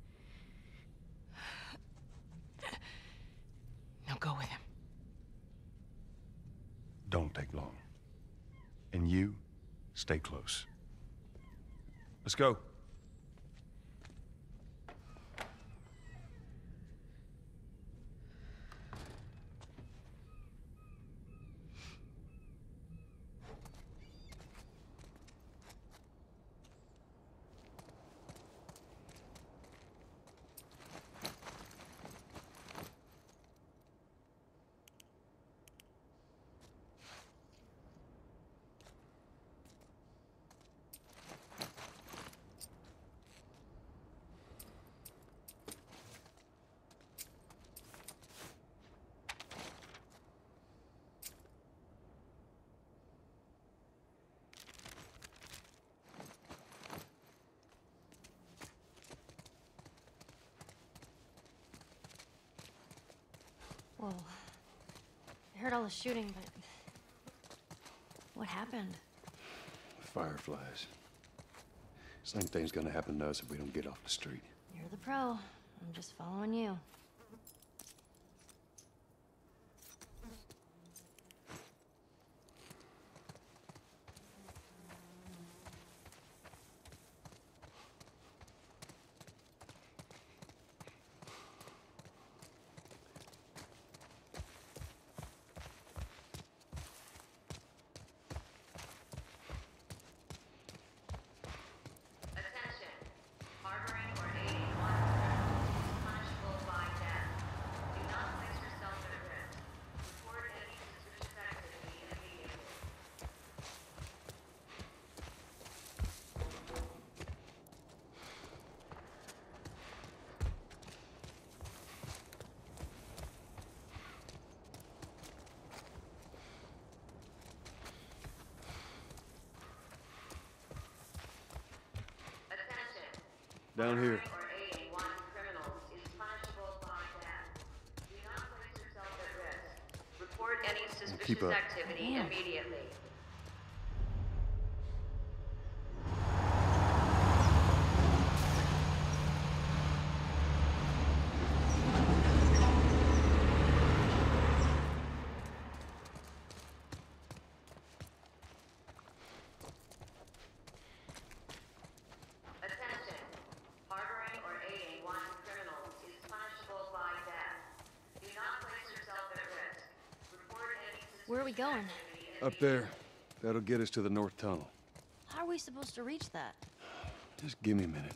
Now go with him. Don't take long. And you, stay close. Let's go. Whoa. I heard all the shooting, but... what happened? Fireflies. Same thing's gonna happen to us if we don't get off the street. You're the pro. I'm just following you. Attention. Harboring or aiding one person is punishable by Down here. Or aiding wanted criminals is punishable by death. Do not place yourself at risk. Report any Keep suspicious up. activity immediately. Attention. Harboring or aiding wanted criminals is punishable by death. Do not place yourself at risk. Report any suspicious Where are we going? Up there. That'll get us to the north tunnel. How are we supposed to reach that? Just give me a minute.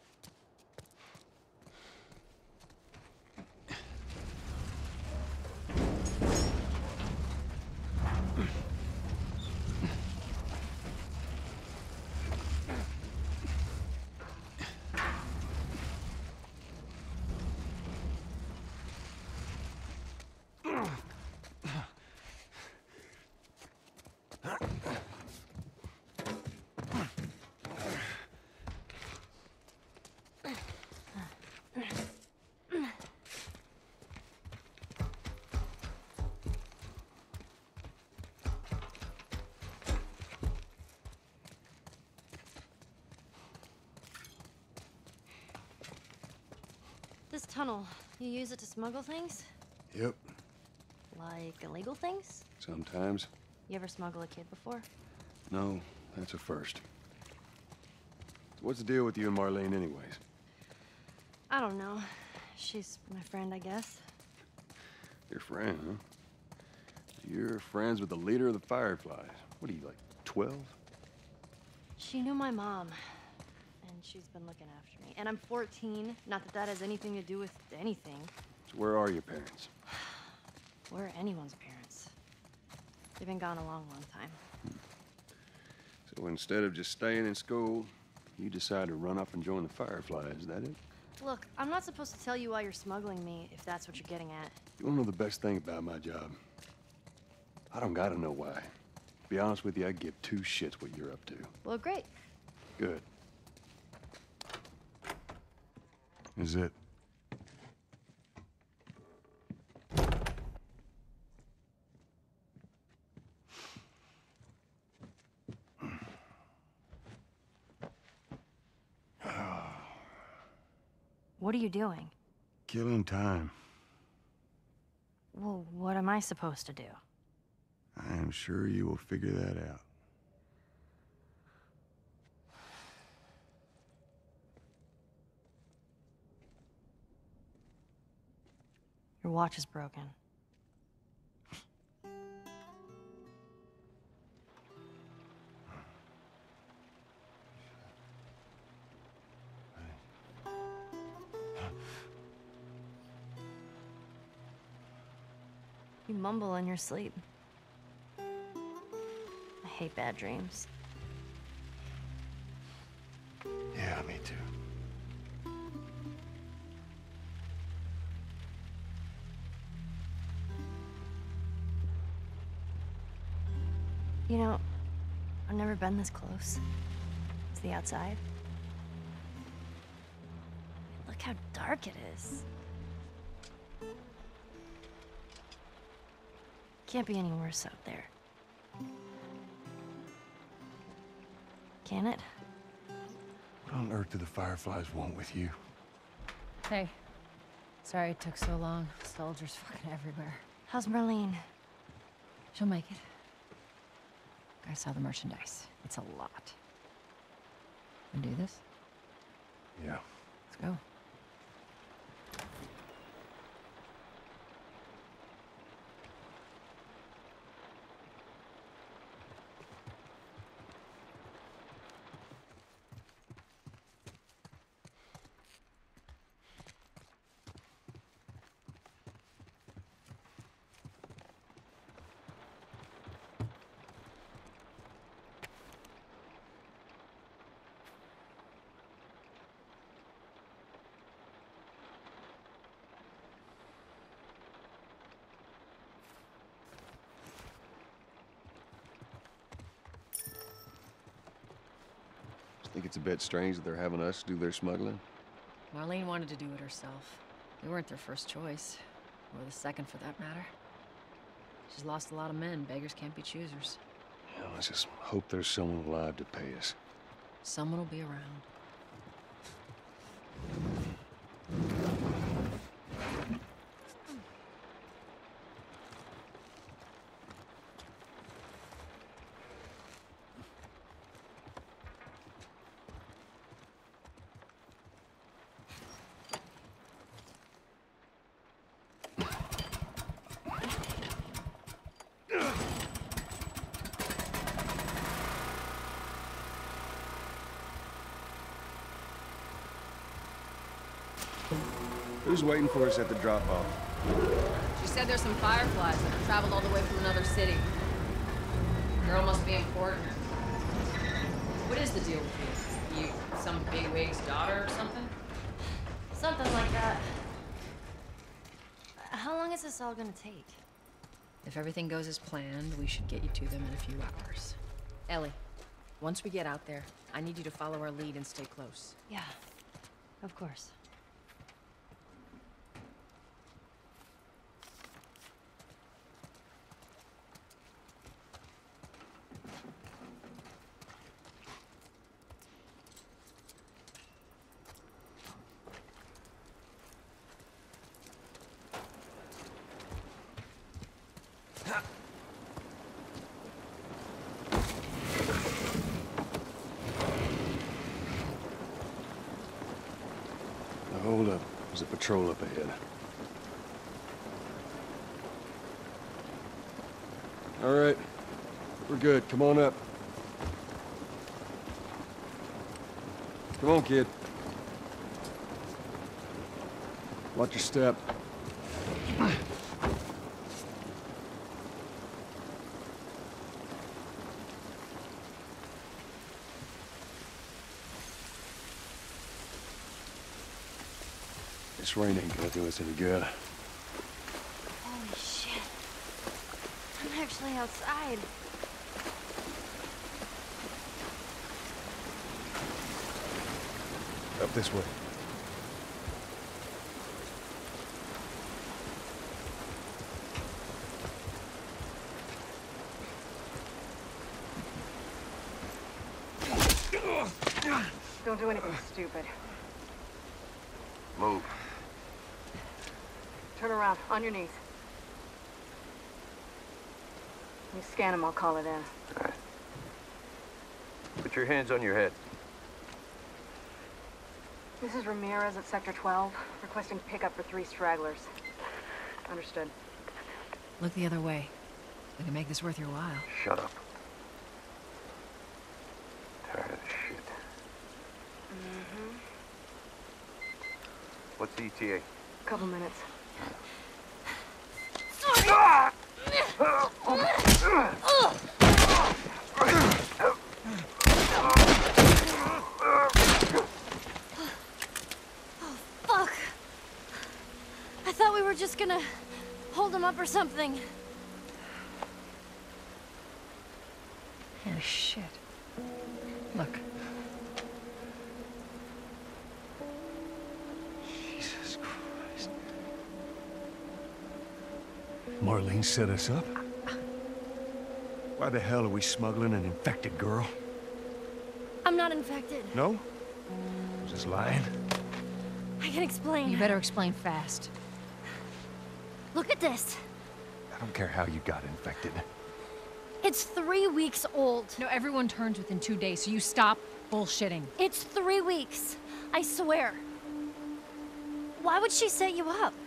This tunnel, you use it to smuggle things? Yep. Like illegal things? Sometimes. You ever smuggle a kid before? No, that's a first. So what's the deal with you and Marlene anyways? I don't know. She's my friend, I guess. Your friend, huh? You're friends with the leader of the Fireflies. What are you, like, 12? She knew my mom, and she's been looking after me. And I'm 14. Not that that has anything to do with anything. So where are your parents? Where are anyone's parents? They've been gone a long, long time. So instead of just staying in school, you decide to run off and join the Fireflies, is that it? Look, I'm not supposed to tell you why you're smuggling me, if that's what you're getting at. You wanna know the best thing about my job? I don't gotta know why. To be honest with you, I give two shits what you're up to. Well, great. Good. Is it? What are you doing? Killing time. Well, what am I supposed to do? I am sure you will figure that out. Your watch is broken. You mumble in your sleep. I hate bad dreams. Yeah, me too. You know, I've never been this close to the outside. Look how dark it is. Can't be any worse out there. Can it? What on earth do the Fireflies want with you? Hey. Sorry it took so long. Soldiers fucking everywhere. How's Marlene? She'll make it. I saw the merchandise. It's a lot. And do this? Yeah. Let's go. Think it's a bit strange that they're having us do their smuggling? Marlene wanted to do it herself. We weren't their first choice. Or the second, for that matter. She's lost a lot of men. Beggars can't be choosers. Yeah, let's just hope there's someone alive to pay us. Someone will be around. Who's waiting for us at the drop-off? She said there's some fireflies that have traveled all the way from another city. Girl must be important. What is the deal with you? You some bigwig's daughter or something? Something like that. How long is this all gonna take? If everything goes as planned, we should get you to them in a few hours. Ellie, once we get out there, I need you to follow our lead and stay close. Yeah, of course. Now, hold up. There's a patrol up ahead. All right. We're good. Come on up. Come on, kid. Watch your step. This rain ain't gonna do us any good. Holy shit. I'm actually outside. Up this way. Don't do anything stupid. Move. Turn around, on your knees. You scan him, I'll call it in. All right. Put your hands on your head. This is Ramirez at Sector 12, requesting pickup for 3 stragglers. Understood. Look the other way. We can make this worth your while. Shut up. Tired of this shit. Mm-hmm. What's the ETA? Couple minutes. Fuck! I thought we were just gonna hold him up or something. Oh, shit. Look. Jesus Christ. Marlene set us up? Why the hell are we smuggling an infected girl? I'm not infected. No? Just lying? I can explain. You better explain fast. Look at this. I don't care how you got infected. It's 3 weeks old. No, everyone turns within 2 days, so you stop bullshitting. It's 3 weeks. I swear. Why would she set you up?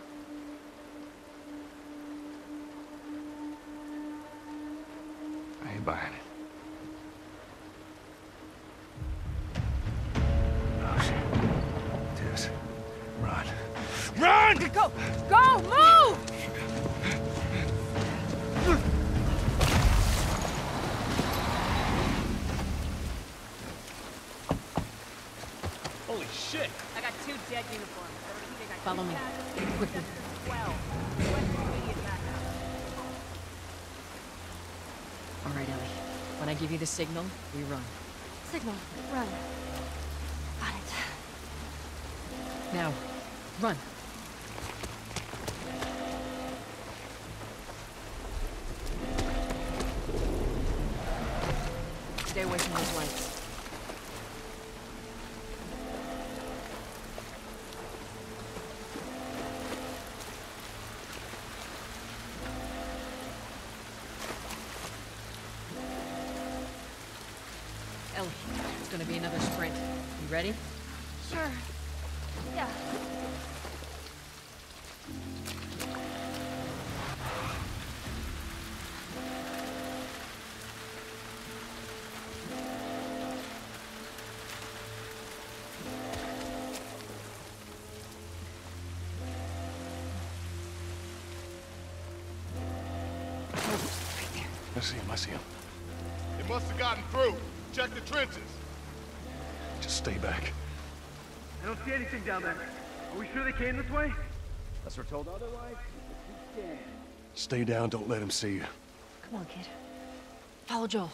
I ain't buying it. Oh, shit. Tess, run. Run! Go! Go! Move! Holy shit! I got 2 dead uniforms. Follow me. Quickly. 12. All right, Ellie. When I give you the signal, we run. Signal. Run. Now, run. Stay away from those lights. Ellie, it's gonna be another sprint. You ready? Sure. Yeah. I see him, I see him. It must have gotten through. Check the trenches. Just stay back. I don't see anything down there. Are we sure they came this way? Unless we're told otherwise, we can. Stay down, don't let him see you. Come on, kid. Follow Joel.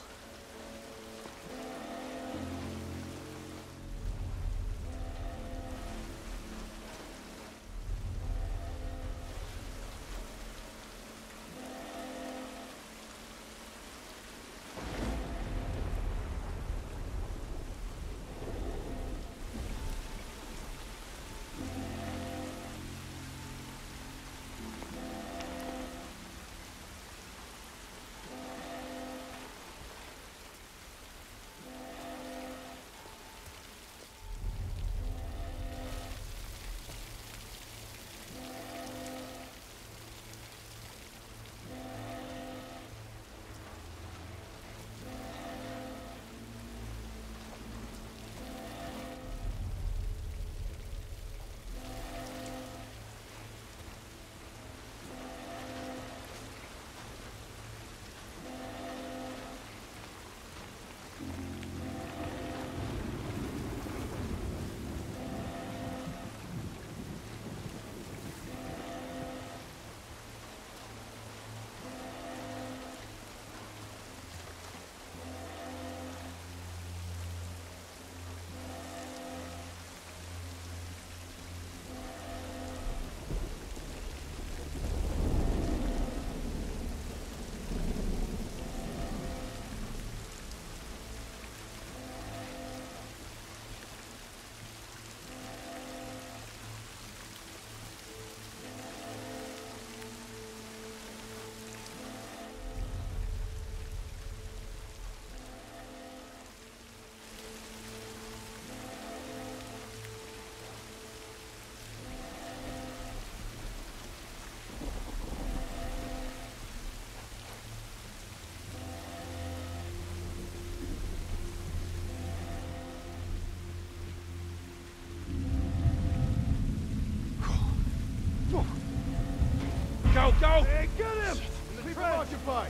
Go, go! Hey, get him! Keep him occupied.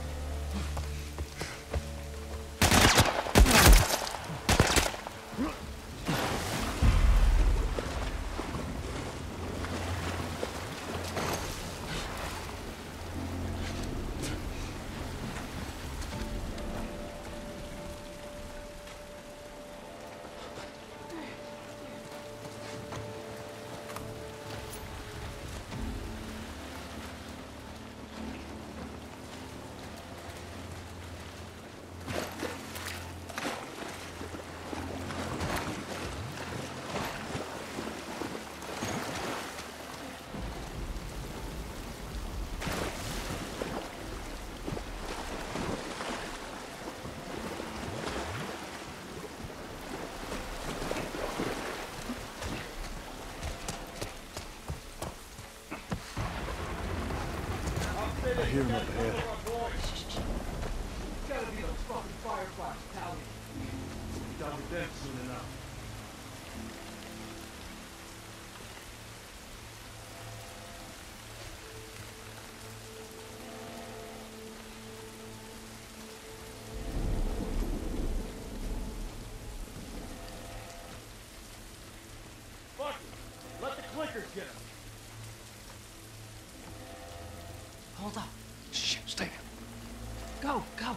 I hear him up ahead. It's gotta be those fucking Fireflies, Tally. Done with them soon enough. Fuck it. Let the clickers get him. Hold up. Shh, stay there. Go, go.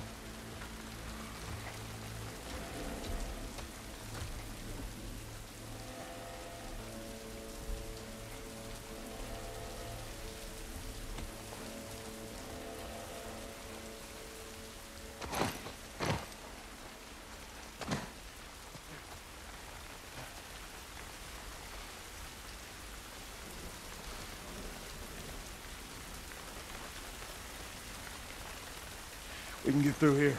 We can get through here.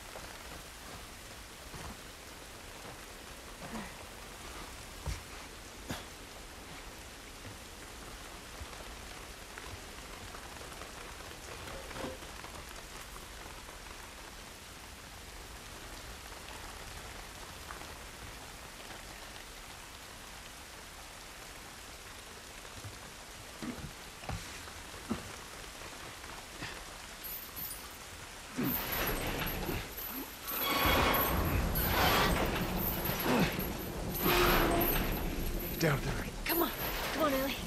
Down there. Come on. Come on, Ellie.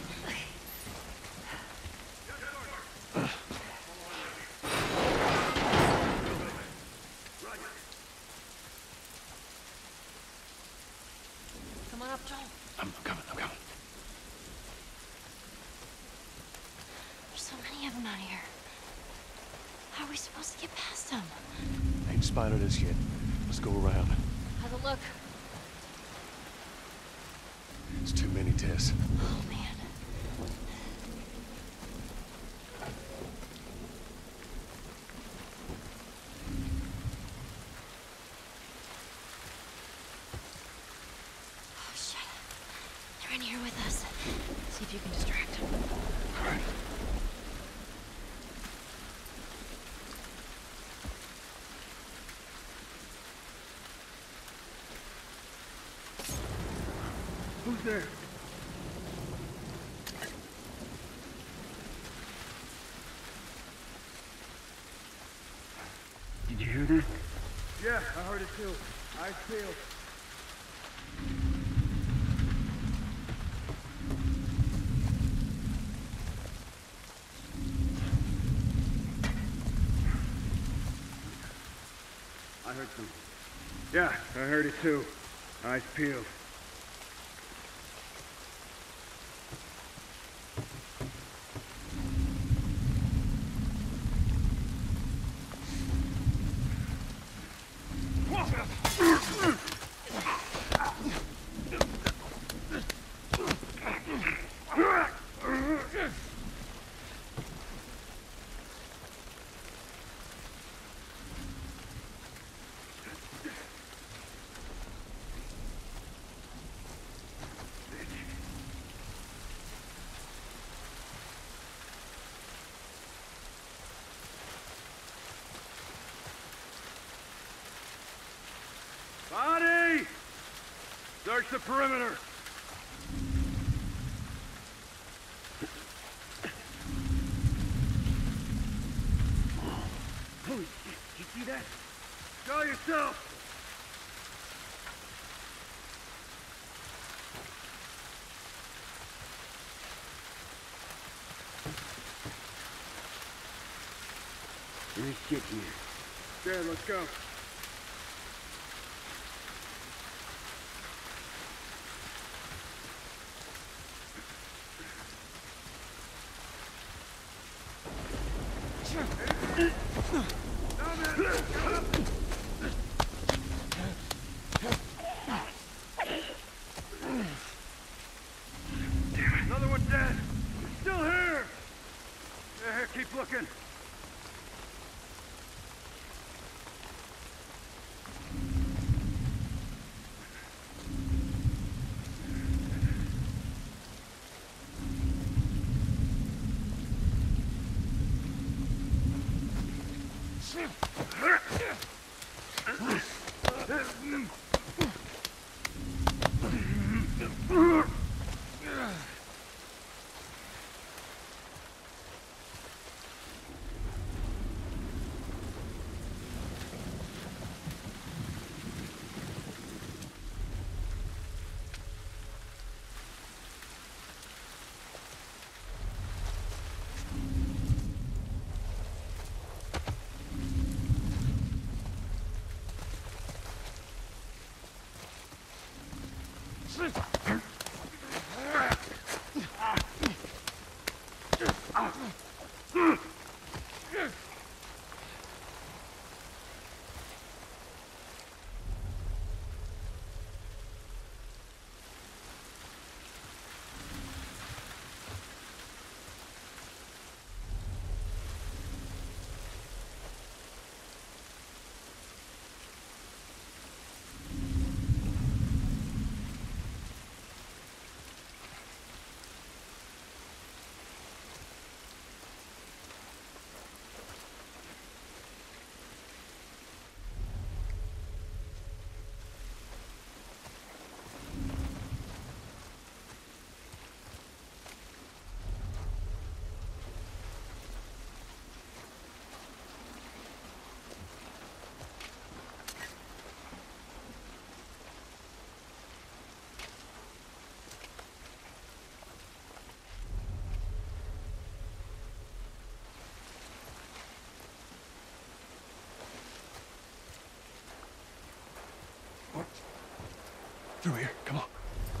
Come on up, Joel. I'm coming. There's so many of them out here. How are we supposed to get past them? Ain't spotted us yet. Let's go around. Have a look. It's too many, Tess. Oh, man. Oh, shit. They're in here with us. See if you can distract them. All right. Who's there? Did you hear that? Yeah, I heard it too. Eyes peeled. I heard something. Yeah, I heard it too. Eyes peeled. Body! Search the perimeter. Holy shit, did you see that? Show yourself! Nice shit here. There, let's go. Another one dead. Still here. Yeah, here, keep looking. Through here, come on.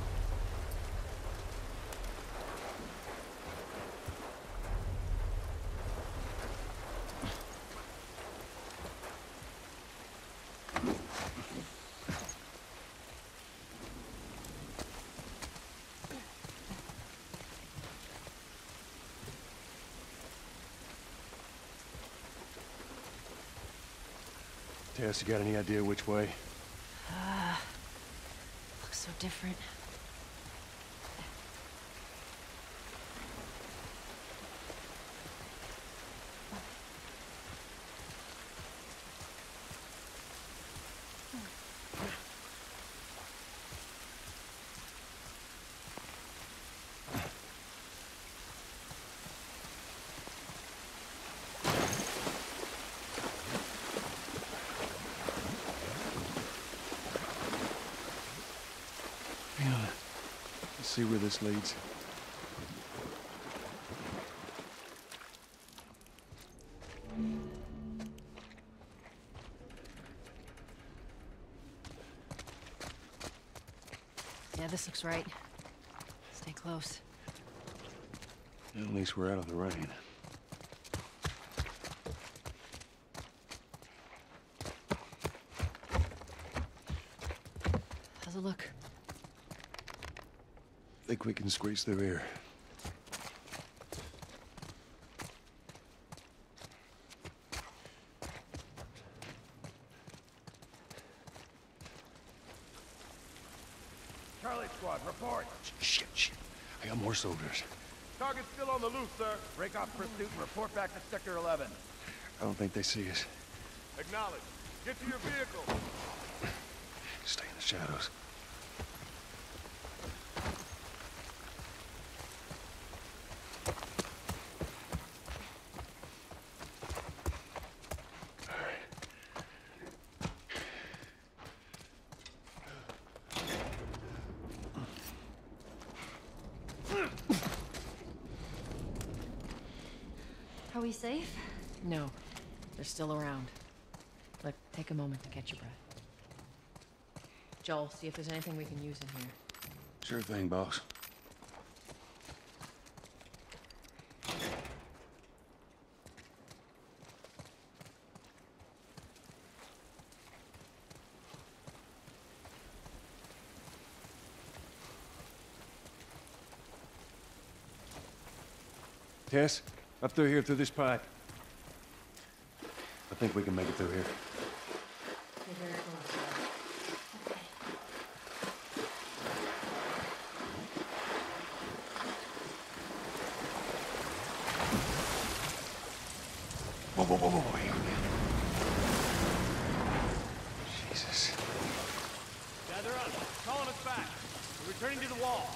Tess, you got any idea which way? Looks so different. Let's see where this leads. Yeah, this looks right. Stay close. At least we're out of the rain. How's it look? Think we can squeeze through here. Charlie Squad, report. Shit. I got more soldiers. Target's still on the loose, sir. Break off pursuit and report back to Sector 11. I don't think they see us. Acknowledge. Get to your vehicle. Stay in the shadows. Are we safe? No. They're still around. Look, take a moment to catch your breath. Joel, see if there's anything we can use in here. Sure thing, boss. Tess, up through here, through this pipe. I think we can make it through here. Whoa. Jesus. Gather up. Calling us back. We're returning to the wall.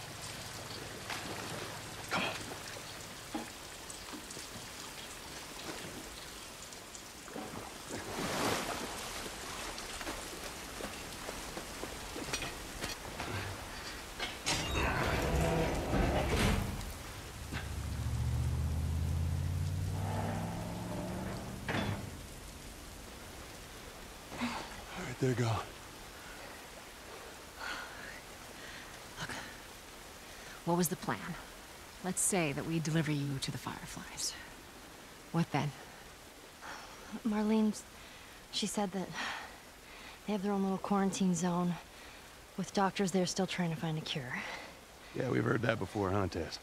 They're gone. Look. What was the plan? Let's say that we deliver you to the Fireflies. What then? Marlene, she said that they have their own little quarantine zone with doctors there still trying to find a cure. Yeah, we've heard that before, huh, Tess?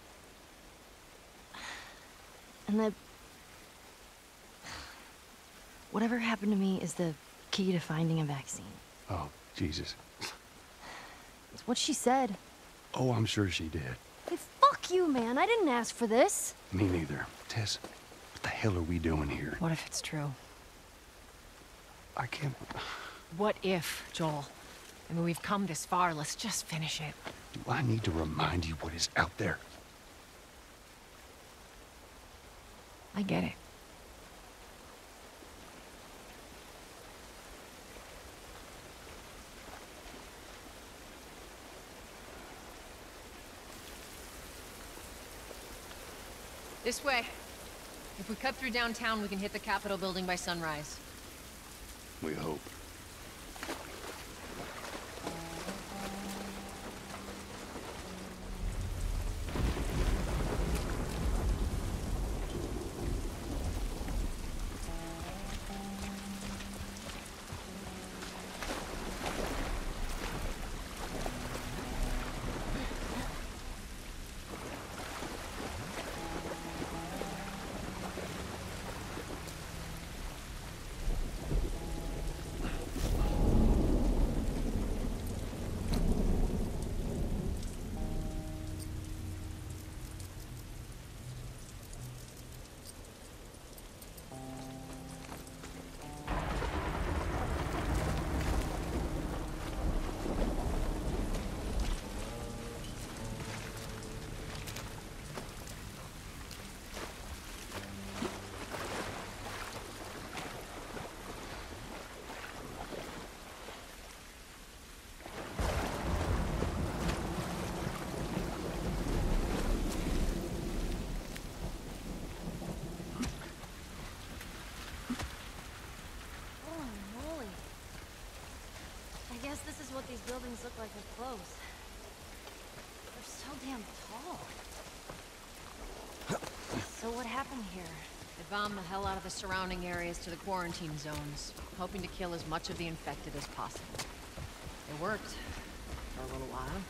And that whatever happened to me is the key to finding a vaccine. Oh, Jesus. It's what she said. Oh, I'm sure she did. Hey, fuck you, man. I didn't ask for this. Me neither. Tess, what the hell are we doing here? What if it's true? I can't... What if, Joel? I mean, we've come this far. Let's just finish it. Do I need to remind you what is out there? I get it. This way. If we cut through downtown, we can hit the Capitol building by sunrise. We hope. guess this is what these buildings look like up close. They're so damn tall. So what happened here? They bombed the hell out of the surrounding areas to the quarantine zones, hoping to kill as much of the infected as possible. It worked. For a little while.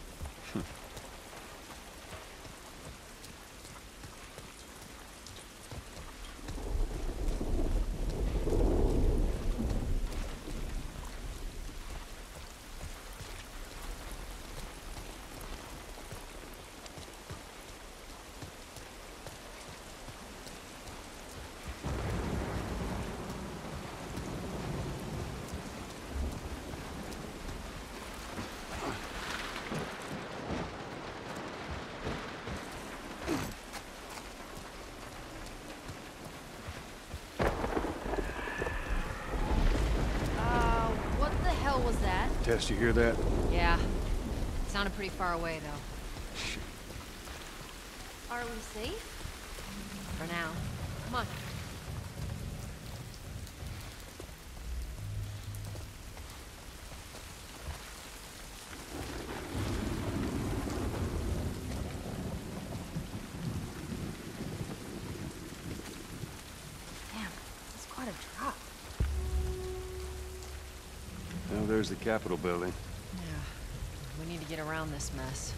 Was that? Tess, you hear that? Yeah. It sounded pretty far away, though. Are we safe? For now. Come on. Damn, that's quite a drop. Well, there's the Capitol building. Yeah. We need to get around this mess.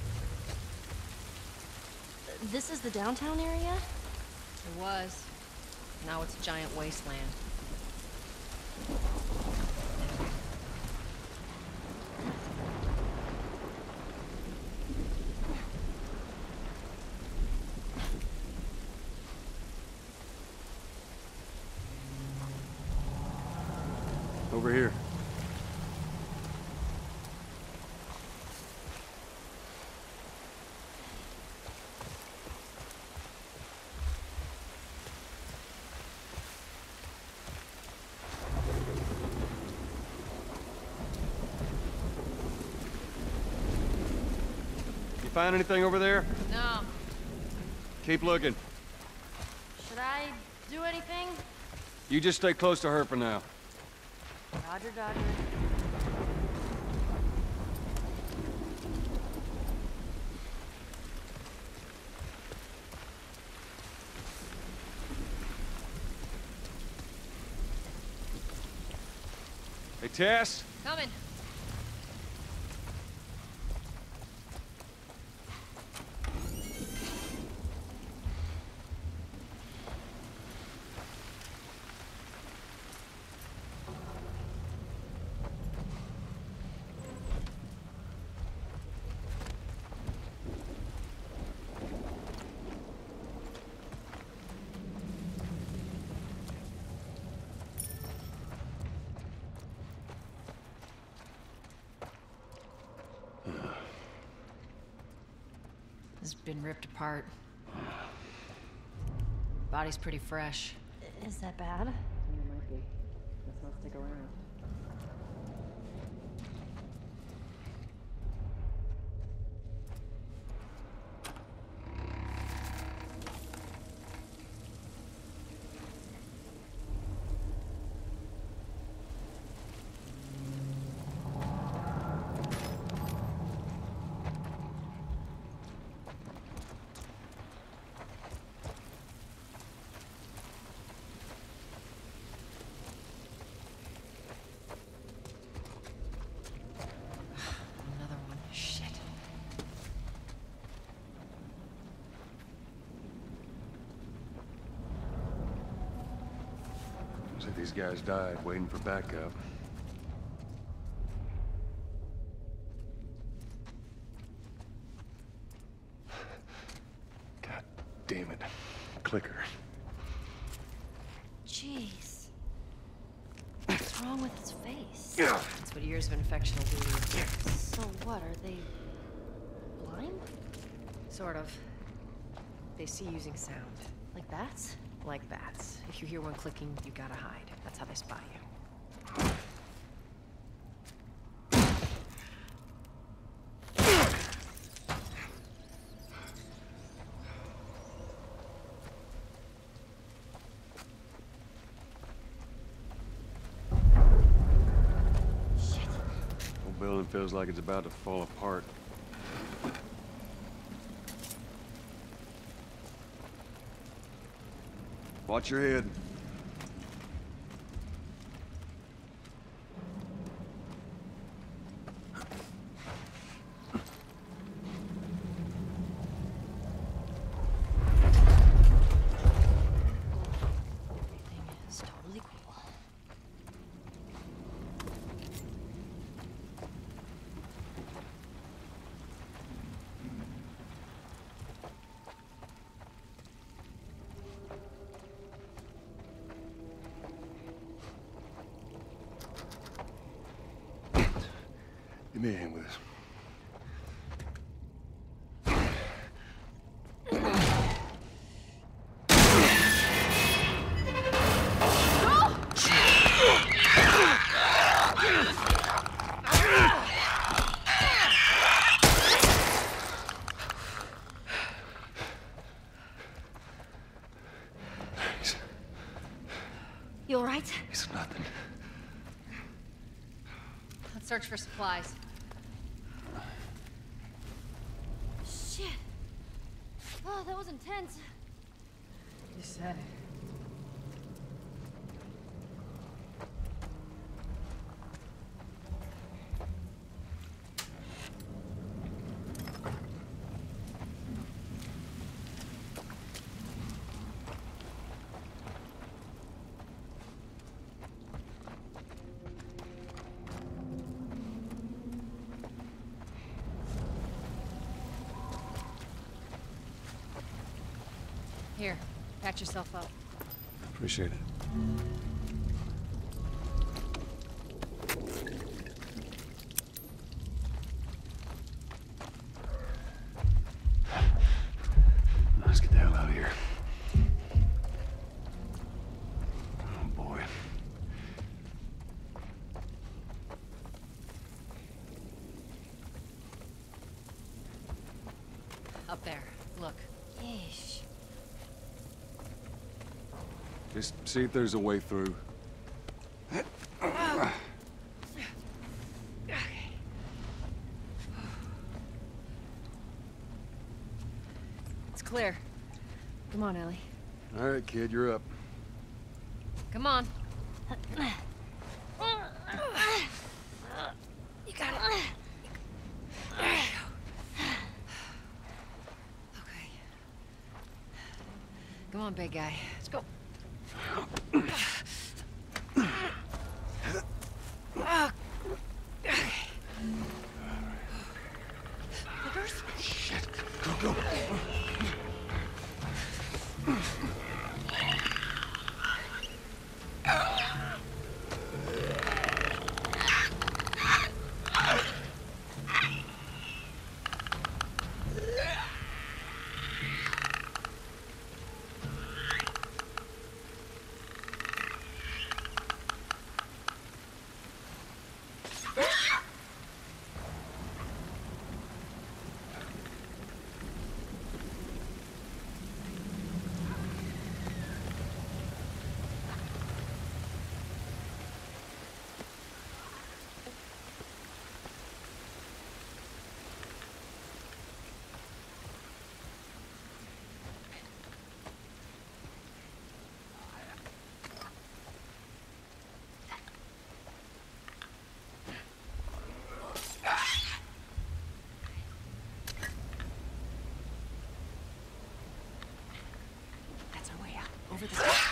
This is the downtown area? It was. Now it's a giant wasteland. Over here. Find anything over there? No. Keep looking. Should I do anything? You just stay close to her for now. Roger, Dodger. Hey, Tess? Coming. This has been ripped apart. Body's pretty fresh. Is that bad? It might be. Let's not stick around. These guys died waiting for backup. God damn it. Clicker. Jeez. What's wrong with his face? Yeah. That's what years of infection will do to you. So what, are they blind? Sort of. They see using sound. Like bats? Like bats. If you hear one clicking, you gotta hide. That's how they spot you. building feels like it's about to fall apart. Watch your head. It's totally cool. Give me a hand with this. You all right? It's nothing. Let's search for supplies. Shit. Oh, that was intense. You said it. Here, patch yourself up. Appreciate it. Let's get the hell out of here. Oh boy. Up there. Look. Yeesh. Just see if there's a way through. It's clear. Come on, Ellie. All right, kid, you're up. Come on. You got it. There you go. Okay. Come on, big guy. Let's go. Shit. Go. Over the top.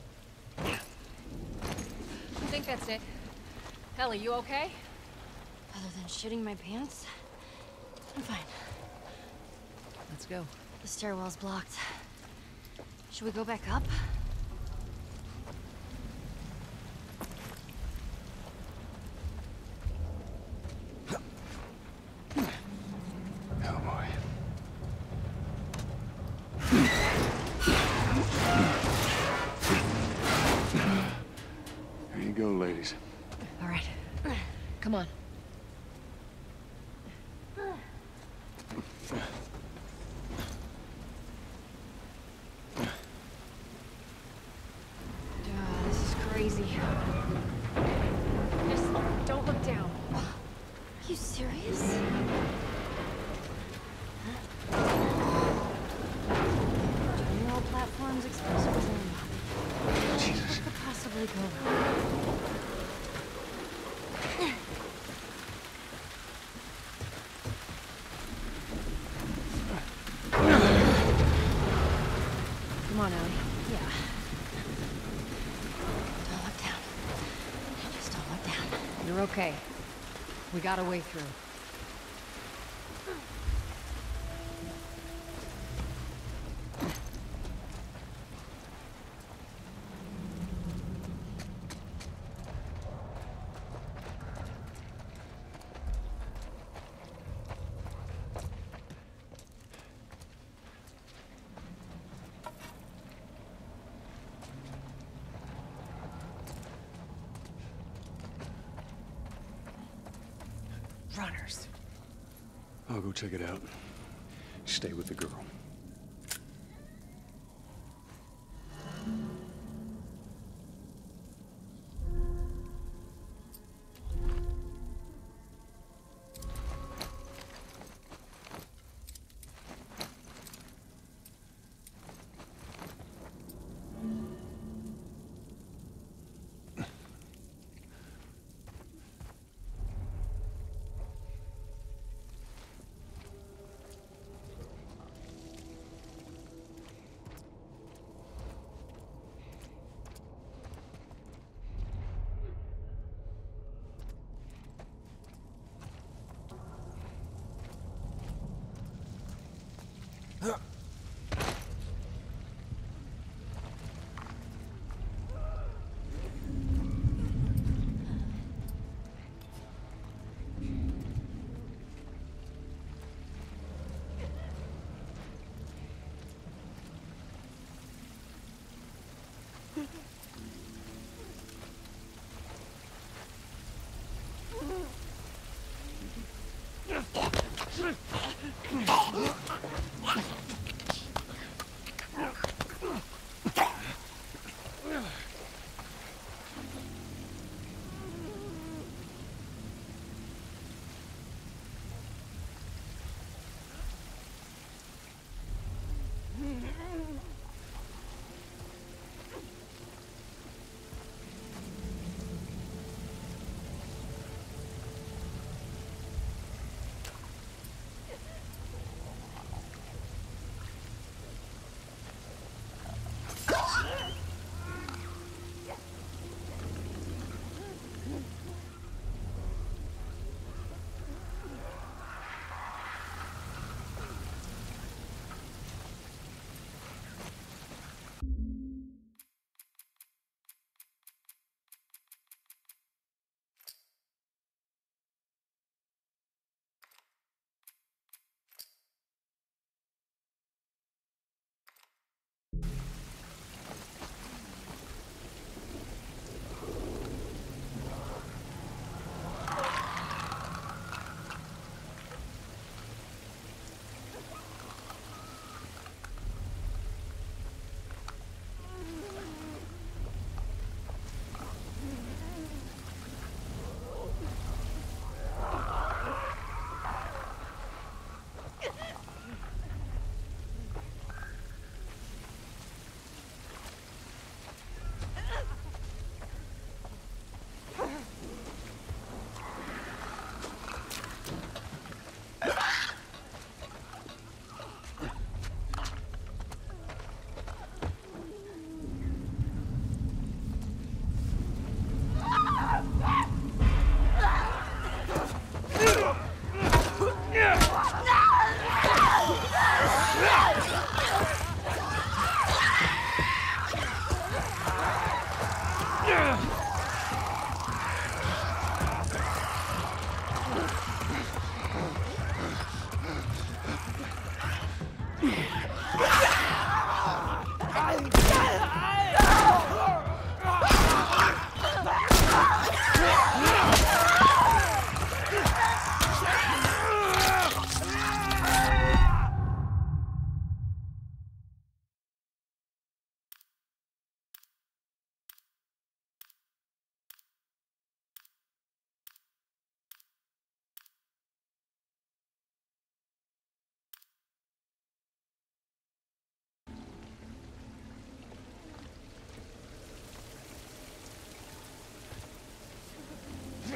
I think that's it. Ellie, you okay? Other than shitting my pants, I'm fine. Let's go. The stairwell's blocked. Should we go back up? Oh boy. There you go, ladies. All right. Come on. This is crazy. Just don't look down. Are you serious? General platforms, explosives, and Jesus. what could possibly go wrong? Come on, Ellie. Yeah. Don't look down. Just don't look down. You're okay. We got a way through. Runners. I'll go check it out. Stay with the girl.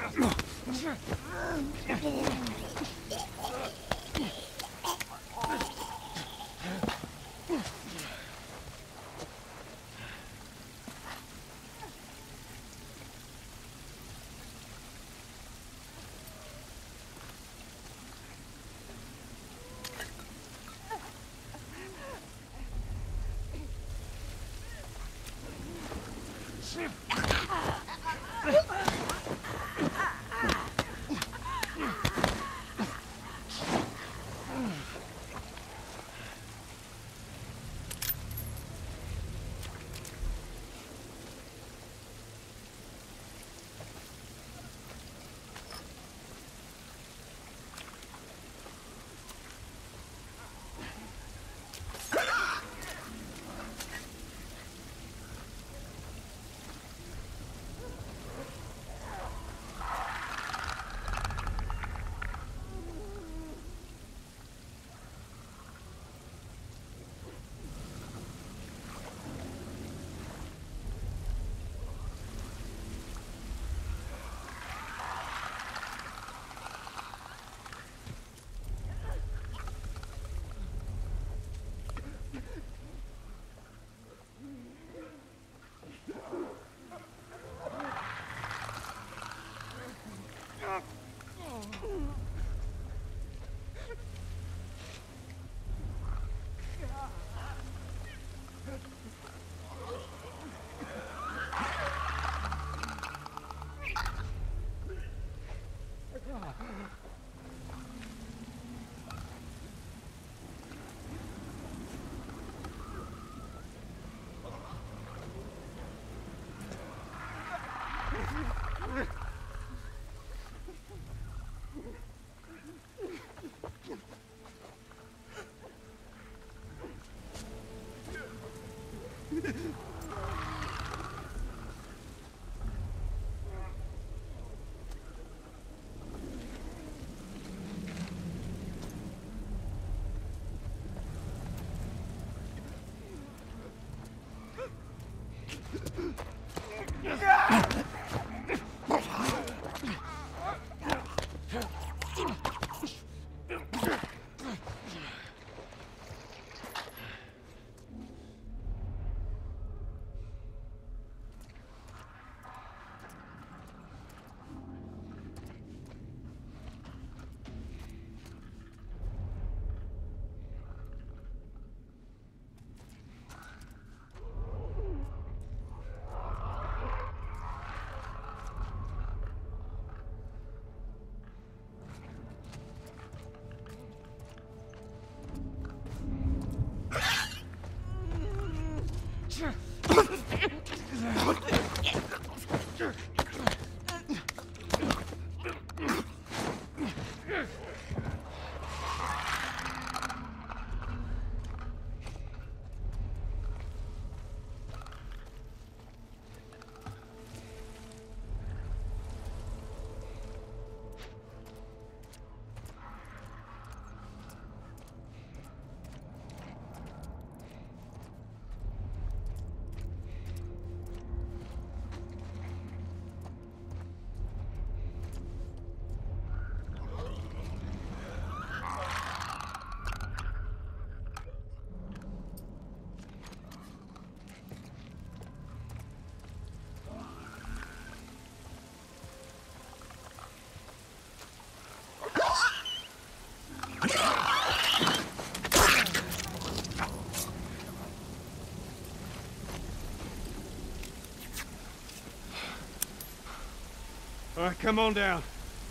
All right, come on down.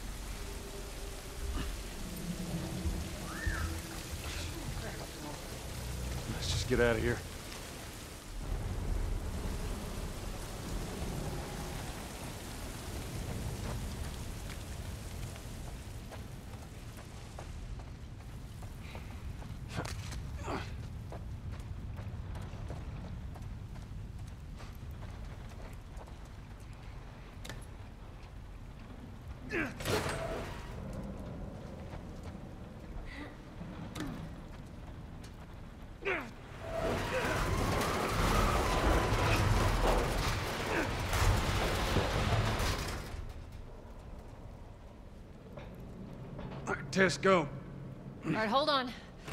Let's just get out of here. Tess, go. All right, hold on.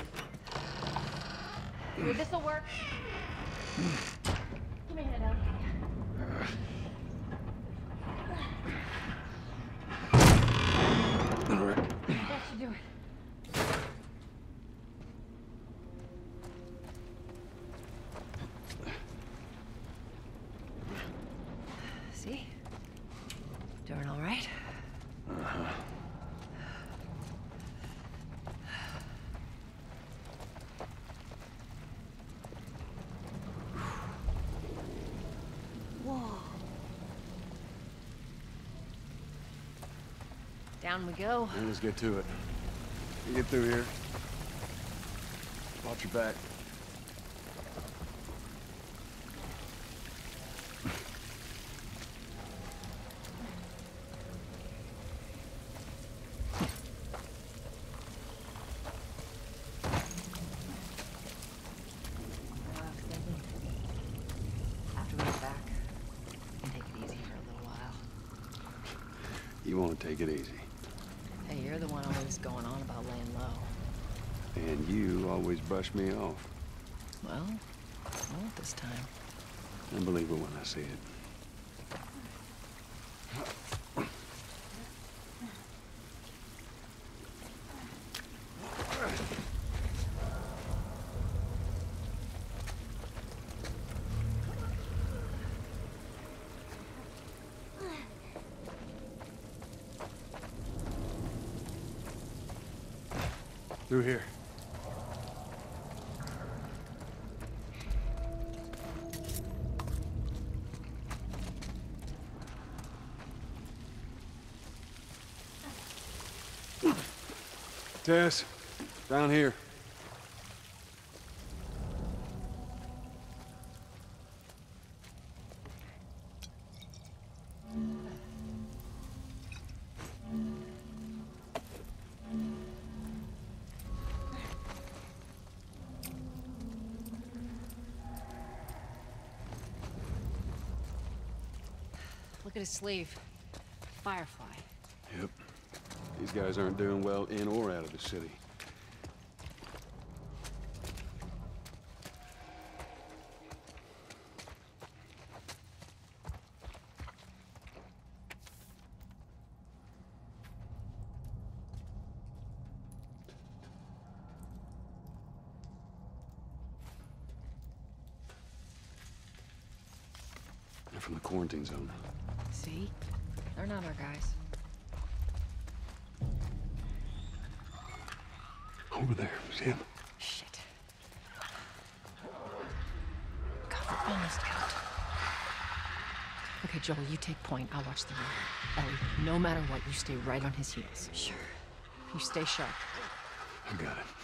Here, this'll work. Give me a hand out. All right. That should do it. See? Doing all right? Uh-huh. Whoa. Down we go. Yeah, let's get to it. You get through here. Watch your back. After we get back, we can take it easy for a little while. You want to take it easy. Hey, you're the one always going on about laying low. And you always brush me off. Well, I won't this time. I believe it when I see it. Through here. Tess, down here. Look at his sleeve. Firefly. Yep. These guys aren't doing well in or out of the city. They're from the quarantine zone. See? They're not our guys. Over there, see him? Shit. God, we're almost out. Okay, Joel, you take point. I'll watch the road. Ellie, no matter what, you stay right on his heels. Sure. You stay sharp. I got it.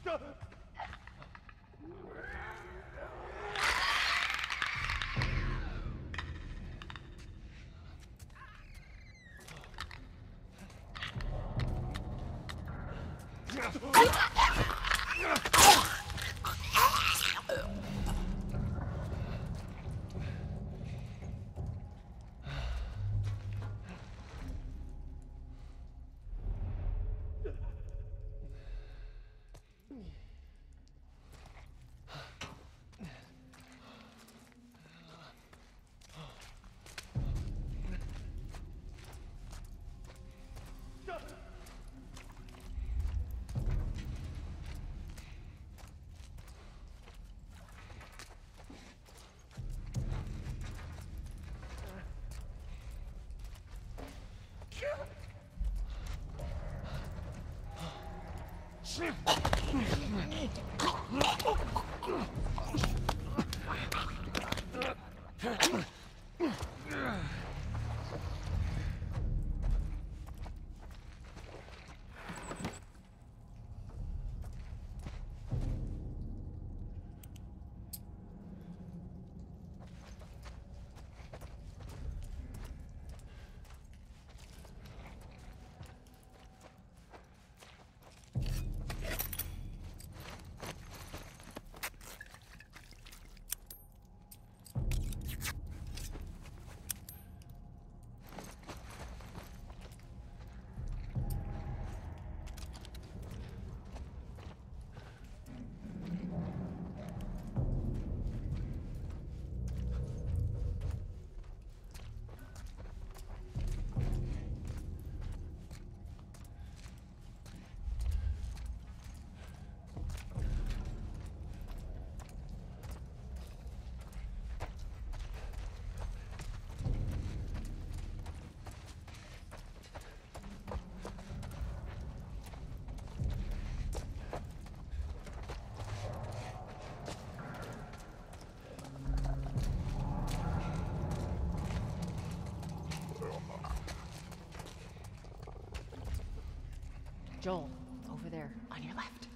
Joel, over there, on your left.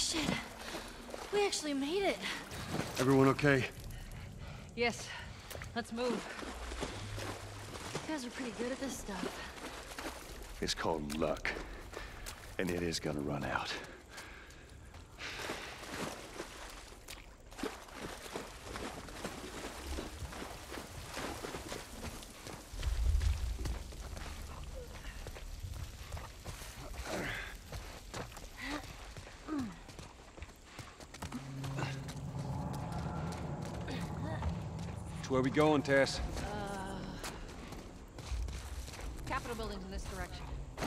Shit. We actually made it. Everyone okay? Yes. Let's move. You guys are pretty good at this stuff. It's called luck. And it is gonna run out. Where we going, Tess? Capitol building's in this direction.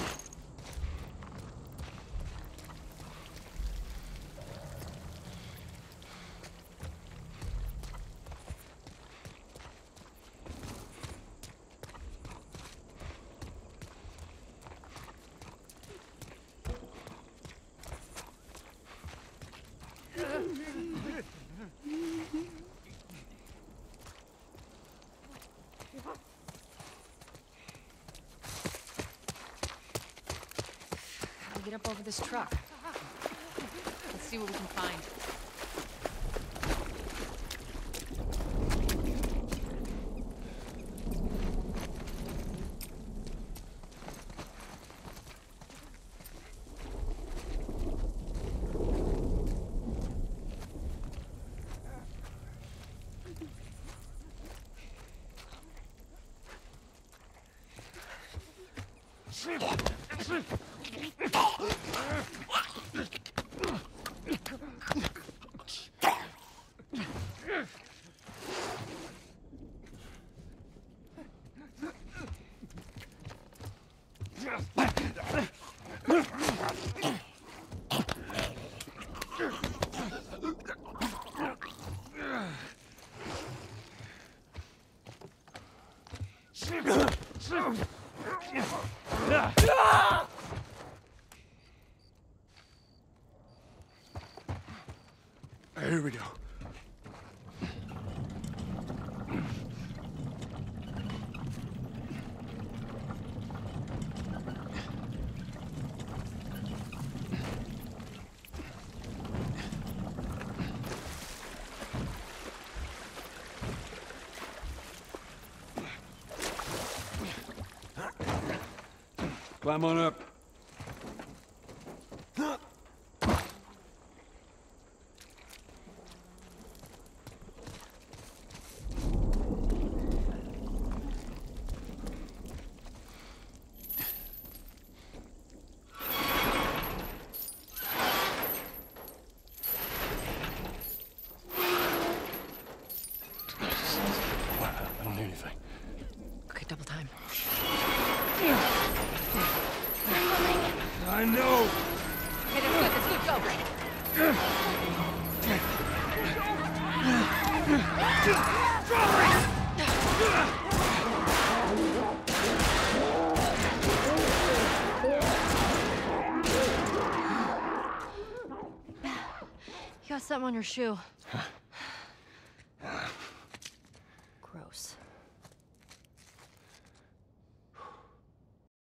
Get up over this truck. Let's see what we can find. Here we go. Climb on up. I don't hear anything. Okay, double time. I know. Okay, that's good, go. You got something on your shoe. Gross.